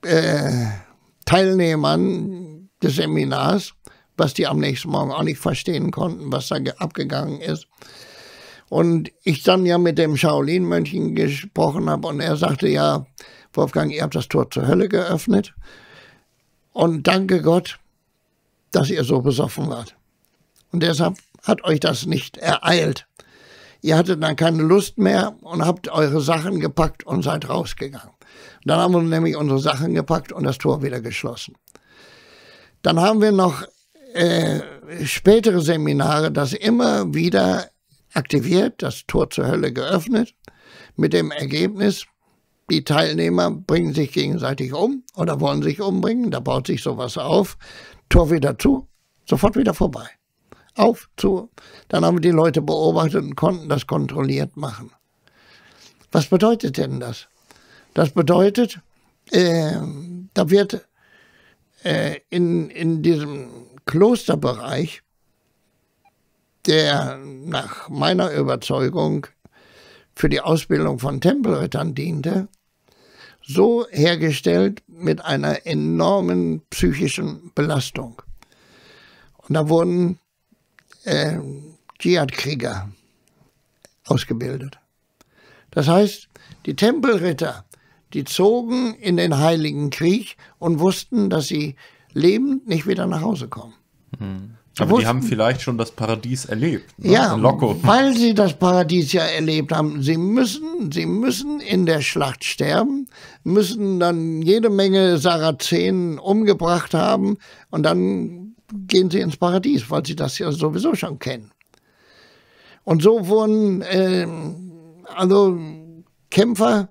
Teilnehmern des Seminars, was die am nächsten Morgen auch nicht verstehen konnten, was da abgegangen ist. Und ich dann ja mit dem Shaolin-Mönchen gesprochen habe und er sagte, ja, Wolfgang, ihr habt das Tor zur Hölle geöffnet und danke Gott, dass ihr so besoffen wart. Und deshalb hat euch das nicht ereilt. Ihr hattet dann keine Lust mehr und habt eure Sachen gepackt und seid rausgegangen. Und dann haben wir nämlich unsere Sachen gepackt und das Tor wieder geschlossen. Dann haben wir noch spätere Seminare, das immer wieder aktiviert, das Tor zur Hölle geöffnet, mit dem Ergebnis, die Teilnehmer bringen sich gegenseitig um oder wollen sich umbringen, da baut sich sowas auf, Tor wieder zu, sofort wieder vorbei. Auf, zu. Dann haben wir die Leute beobachtet und konnten das kontrolliert machen. Was bedeutet denn das? Das bedeutet, da wird in diesem Klosterbereich, der nach meiner Überzeugung für die Ausbildung von Tempelrittern diente, so hergestellt mit einer enormen psychischen Belastung. Und da wurden Dschihad-Krieger ausgebildet. Das heißt, die Tempelritter, die zogen in den Heiligen Krieg und wussten, dass sie lebend nicht wieder nach Hause kommen. Aber die haben vielleicht schon das Paradies erlebt. Ne? Ja, in Lokko. weil sie das Paradies ja erlebt haben. Sie müssen in der Schlacht sterben, müssen dann jede Menge Sarazenen umgebracht haben und dann gehen sie ins Paradies, weil sie das ja sowieso schon kennen. Und so wurden also Kämpfer,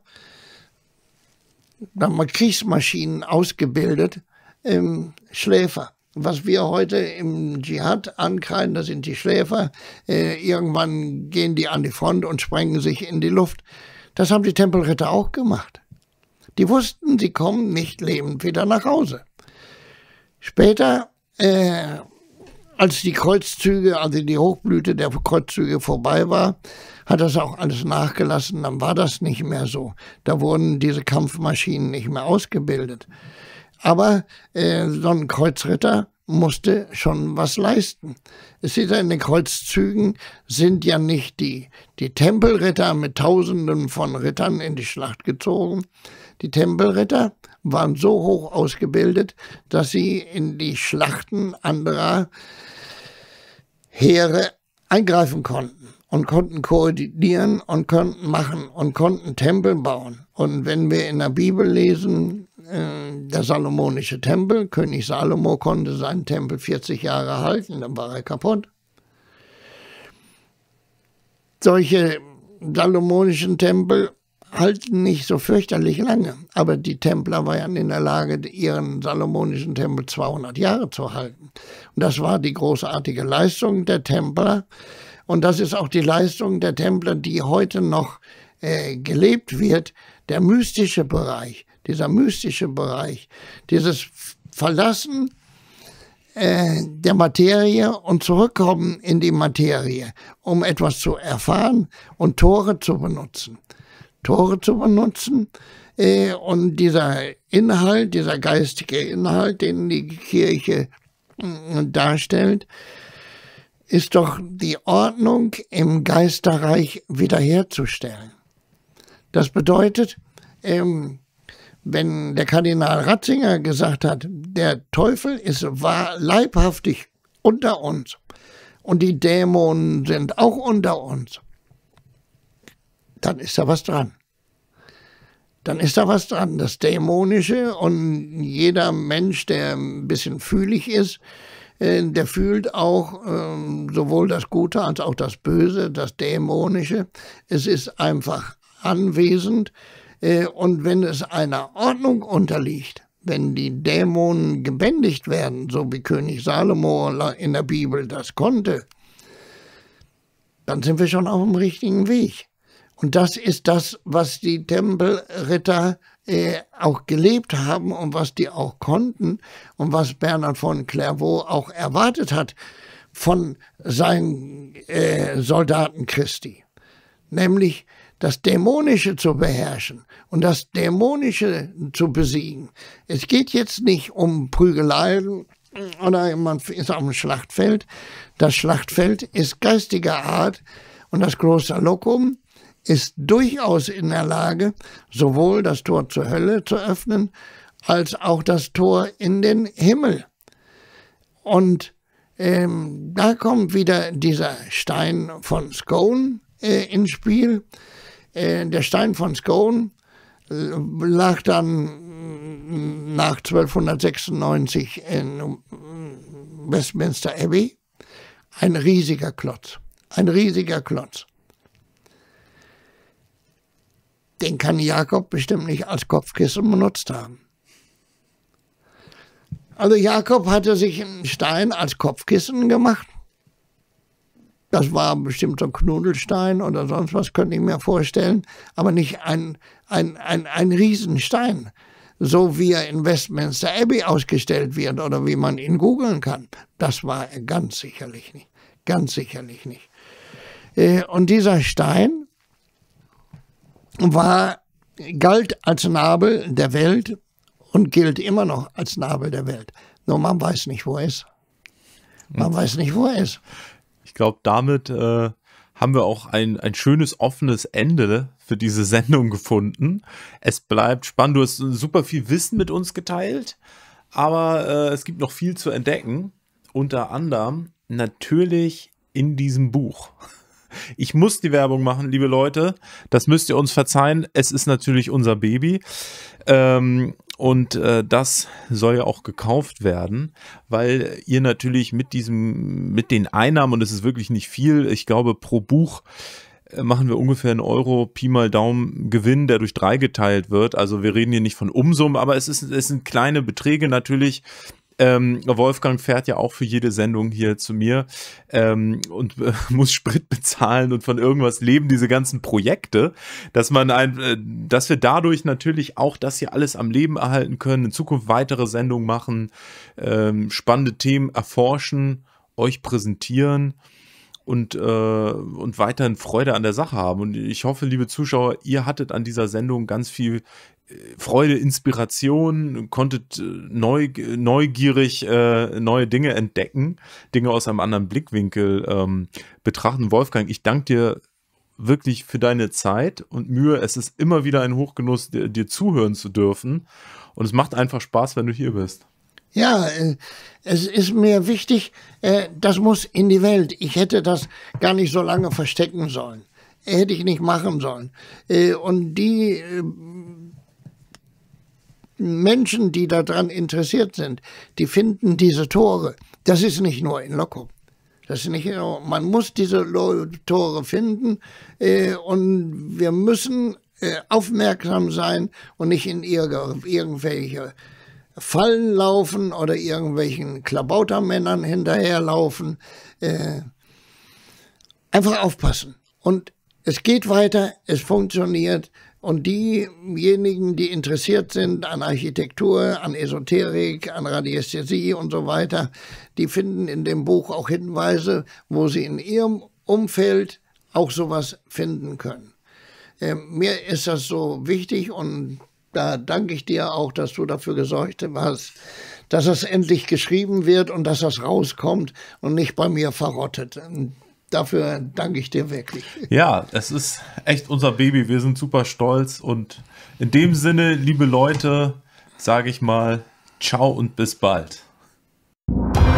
Kriegsmaschinen ausgebildet, Schläfer. Was wir heute im Dschihad ankreiden, das sind die Schläfer. Irgendwann gehen die an die Front und sprengen sich in die Luft. Das haben die Tempelritter auch gemacht. Die wussten, sie kommen nicht lebend wieder nach Hause. Später, als die Kreuzzüge, also die Hochblüte der Kreuzzüge vorbei war, hat das auch alles nachgelassen. Dann war das nicht mehr so. Da wurden diese Kampfmaschinen nicht mehr ausgebildet. Aber so ein Kreuzritter musste schon was leisten. Es ist ja in den Kreuzzügen sind ja nicht die Tempelritter mit Tausenden von Rittern in die Schlacht gezogen. Die Tempelritter waren so hoch ausgebildet, dass sie in die Schlachten anderer Heere eingreifen konnten und konnten koordinieren und konnten machen und konnten Tempel bauen. Und wenn wir in der Bibel lesen, der salomonische Tempel, König Salomo konnte seinen Tempel 40 Jahre halten, dann war er kaputt. Solche salomonischen Tempel halten nicht so fürchterlich lange, aber die Templer waren in der Lage, ihren salomonischen Tempel 200 Jahre zu halten. Und das war die großartige Leistung der Templer und das ist auch die Leistung der Templer, die heute noch gelebt wird, der mystische Bereich. Dieser mystische Bereich, dieses Verlassen der Materie und Zurückkommen in die Materie, um etwas zu erfahren und Tore zu benutzen. Tore zu benutzen und dieser Inhalt, dieser geistige Inhalt, den die Kirche darstellt, ist doch die Ordnung im Geisterreich wiederherzustellen. Das bedeutet, wenn der Kardinal Ratzinger gesagt hat, der Teufel war leibhaftig unter uns und die Dämonen sind auch unter uns, dann ist da was dran. Dann ist da was dran. Das Dämonische und jeder Mensch, der ein bisschen fühlig ist, der fühlt auch sowohl das Gute als auch das Böse, das Dämonische. Es ist einfach anwesend. Und wenn es einer Ordnung unterliegt, wenn die Dämonen gebändigt werden, so wie König Salomo in der Bibel das konnte, dann sind wir schon auf dem richtigen Weg. Und das ist das, was die Tempelritter auch gelebt haben und was die auch konnten und was Bernhard von Clairvaux auch erwartet hat von seinen Soldaten Christi. Nämlich das Dämonische zu beherrschen und das Dämonische zu besiegen. Es geht jetzt nicht um Prügeleien oder man ist auf dem Schlachtfeld. Das Schlachtfeld ist geistiger Art und das Kloster Loccum ist durchaus in der Lage, sowohl das Tor zur Hölle zu öffnen, als auch das Tor in den Himmel. Und da kommt wieder dieser Stein von Scone ins Spiel. Der Stein von Scone lag dann nach 1296 in Westminster Abbey. Ein riesiger Klotz. Ein riesiger Klotz. Den kann Jakob bestimmt nicht als Kopfkissen benutzt haben. Also Jakob hatte sich einen Stein als Kopfkissen gemacht. Das war bestimmt so ein Knudelstein oder sonst was, könnte ich mir vorstellen. Aber nicht ein Riesenstein, so wie er in Westminster Abbey ausgestellt wird oder wie man ihn googeln kann. Das war er ganz sicherlich nicht. Ganz sicherlich nicht. Und dieser Stein war galt als Nabel der Welt und gilt immer noch als Nabel der Welt. Nur man weiß nicht, wo er ist. Man weiß nicht, wo er ist. Ich glaube, damit haben wir auch ein schönes, offenes Ende für diese Sendung gefunden. Es bleibt spannend. Du hast super viel Wissen mit uns geteilt, aber es gibt noch viel zu entdecken. Unter anderem natürlich in diesem Buch. Ich muss die Werbung machen, liebe Leute. Das müsst ihr uns verzeihen. Es ist natürlich unser Baby. Und das soll ja auch gekauft werden, weil ihr natürlich mit den Einnahmen, und es ist wirklich nicht viel, ich glaube pro Buch machen wir ungefähr €1, Pi mal Daumen Gewinn, der durch 3 geteilt wird. Also wir reden hier nicht von Umsummen, aber es sind kleine Beträge natürlich. Wolfgang fährt ja auch für jede Sendung hier zu mir und muss Sprit bezahlen und von irgendwas leben, diese ganzen Projekte, dass wir dadurch natürlich auch das hier alles am Leben erhalten können, in Zukunft weitere Sendungen machen, spannende Themen erforschen, euch präsentieren und weiterhin Freude an der Sache haben. Und ich hoffe, liebe Zuschauer, ihr hattet an dieser Sendung ganz viel Freude, Inspiration, konntet neugierig neue Dinge entdecken, Dinge aus einem anderen Blickwinkel betrachten. Wolfgang, ich danke dir wirklich für deine Zeit und Mühe. Es ist immer wieder ein Hochgenuss, dir zuhören zu dürfen. Und es macht einfach Spaß, wenn du hier bist. Ja, es ist mir wichtig, das muss in die Welt. Ich hätte das gar nicht so lange verstecken sollen. Hätte ich nicht machen sollen. Und die Menschen, die daran interessiert sind, die finden diese Tore. Das ist nicht nur in Lockum. Das ist nicht, man muss diese Tore finden und wir müssen aufmerksam sein und nicht in irgendwelche Fallen laufen oder irgendwelchen Klabautermännern hinterherlaufen. Einfach aufpassen. Und es geht weiter, es funktioniert. Und diejenigen, die interessiert sind an Architektur, an Esoterik, an Radiästhesie und so weiter, die finden in dem Buch auch Hinweise, wo sie in ihrem Umfeld auch sowas finden können. Mir ist das so wichtig und da danke ich dir auch, dass du dafür gesorgt hast, dass es endlich geschrieben wird und dass das rauskommt und nicht bei mir verrottet. Dafür danke ich dir wirklich. Ja, es ist echt unser Baby. Wir sind super stolz. Und in dem Sinne, liebe Leute, sage ich mal, ciao und bis bald.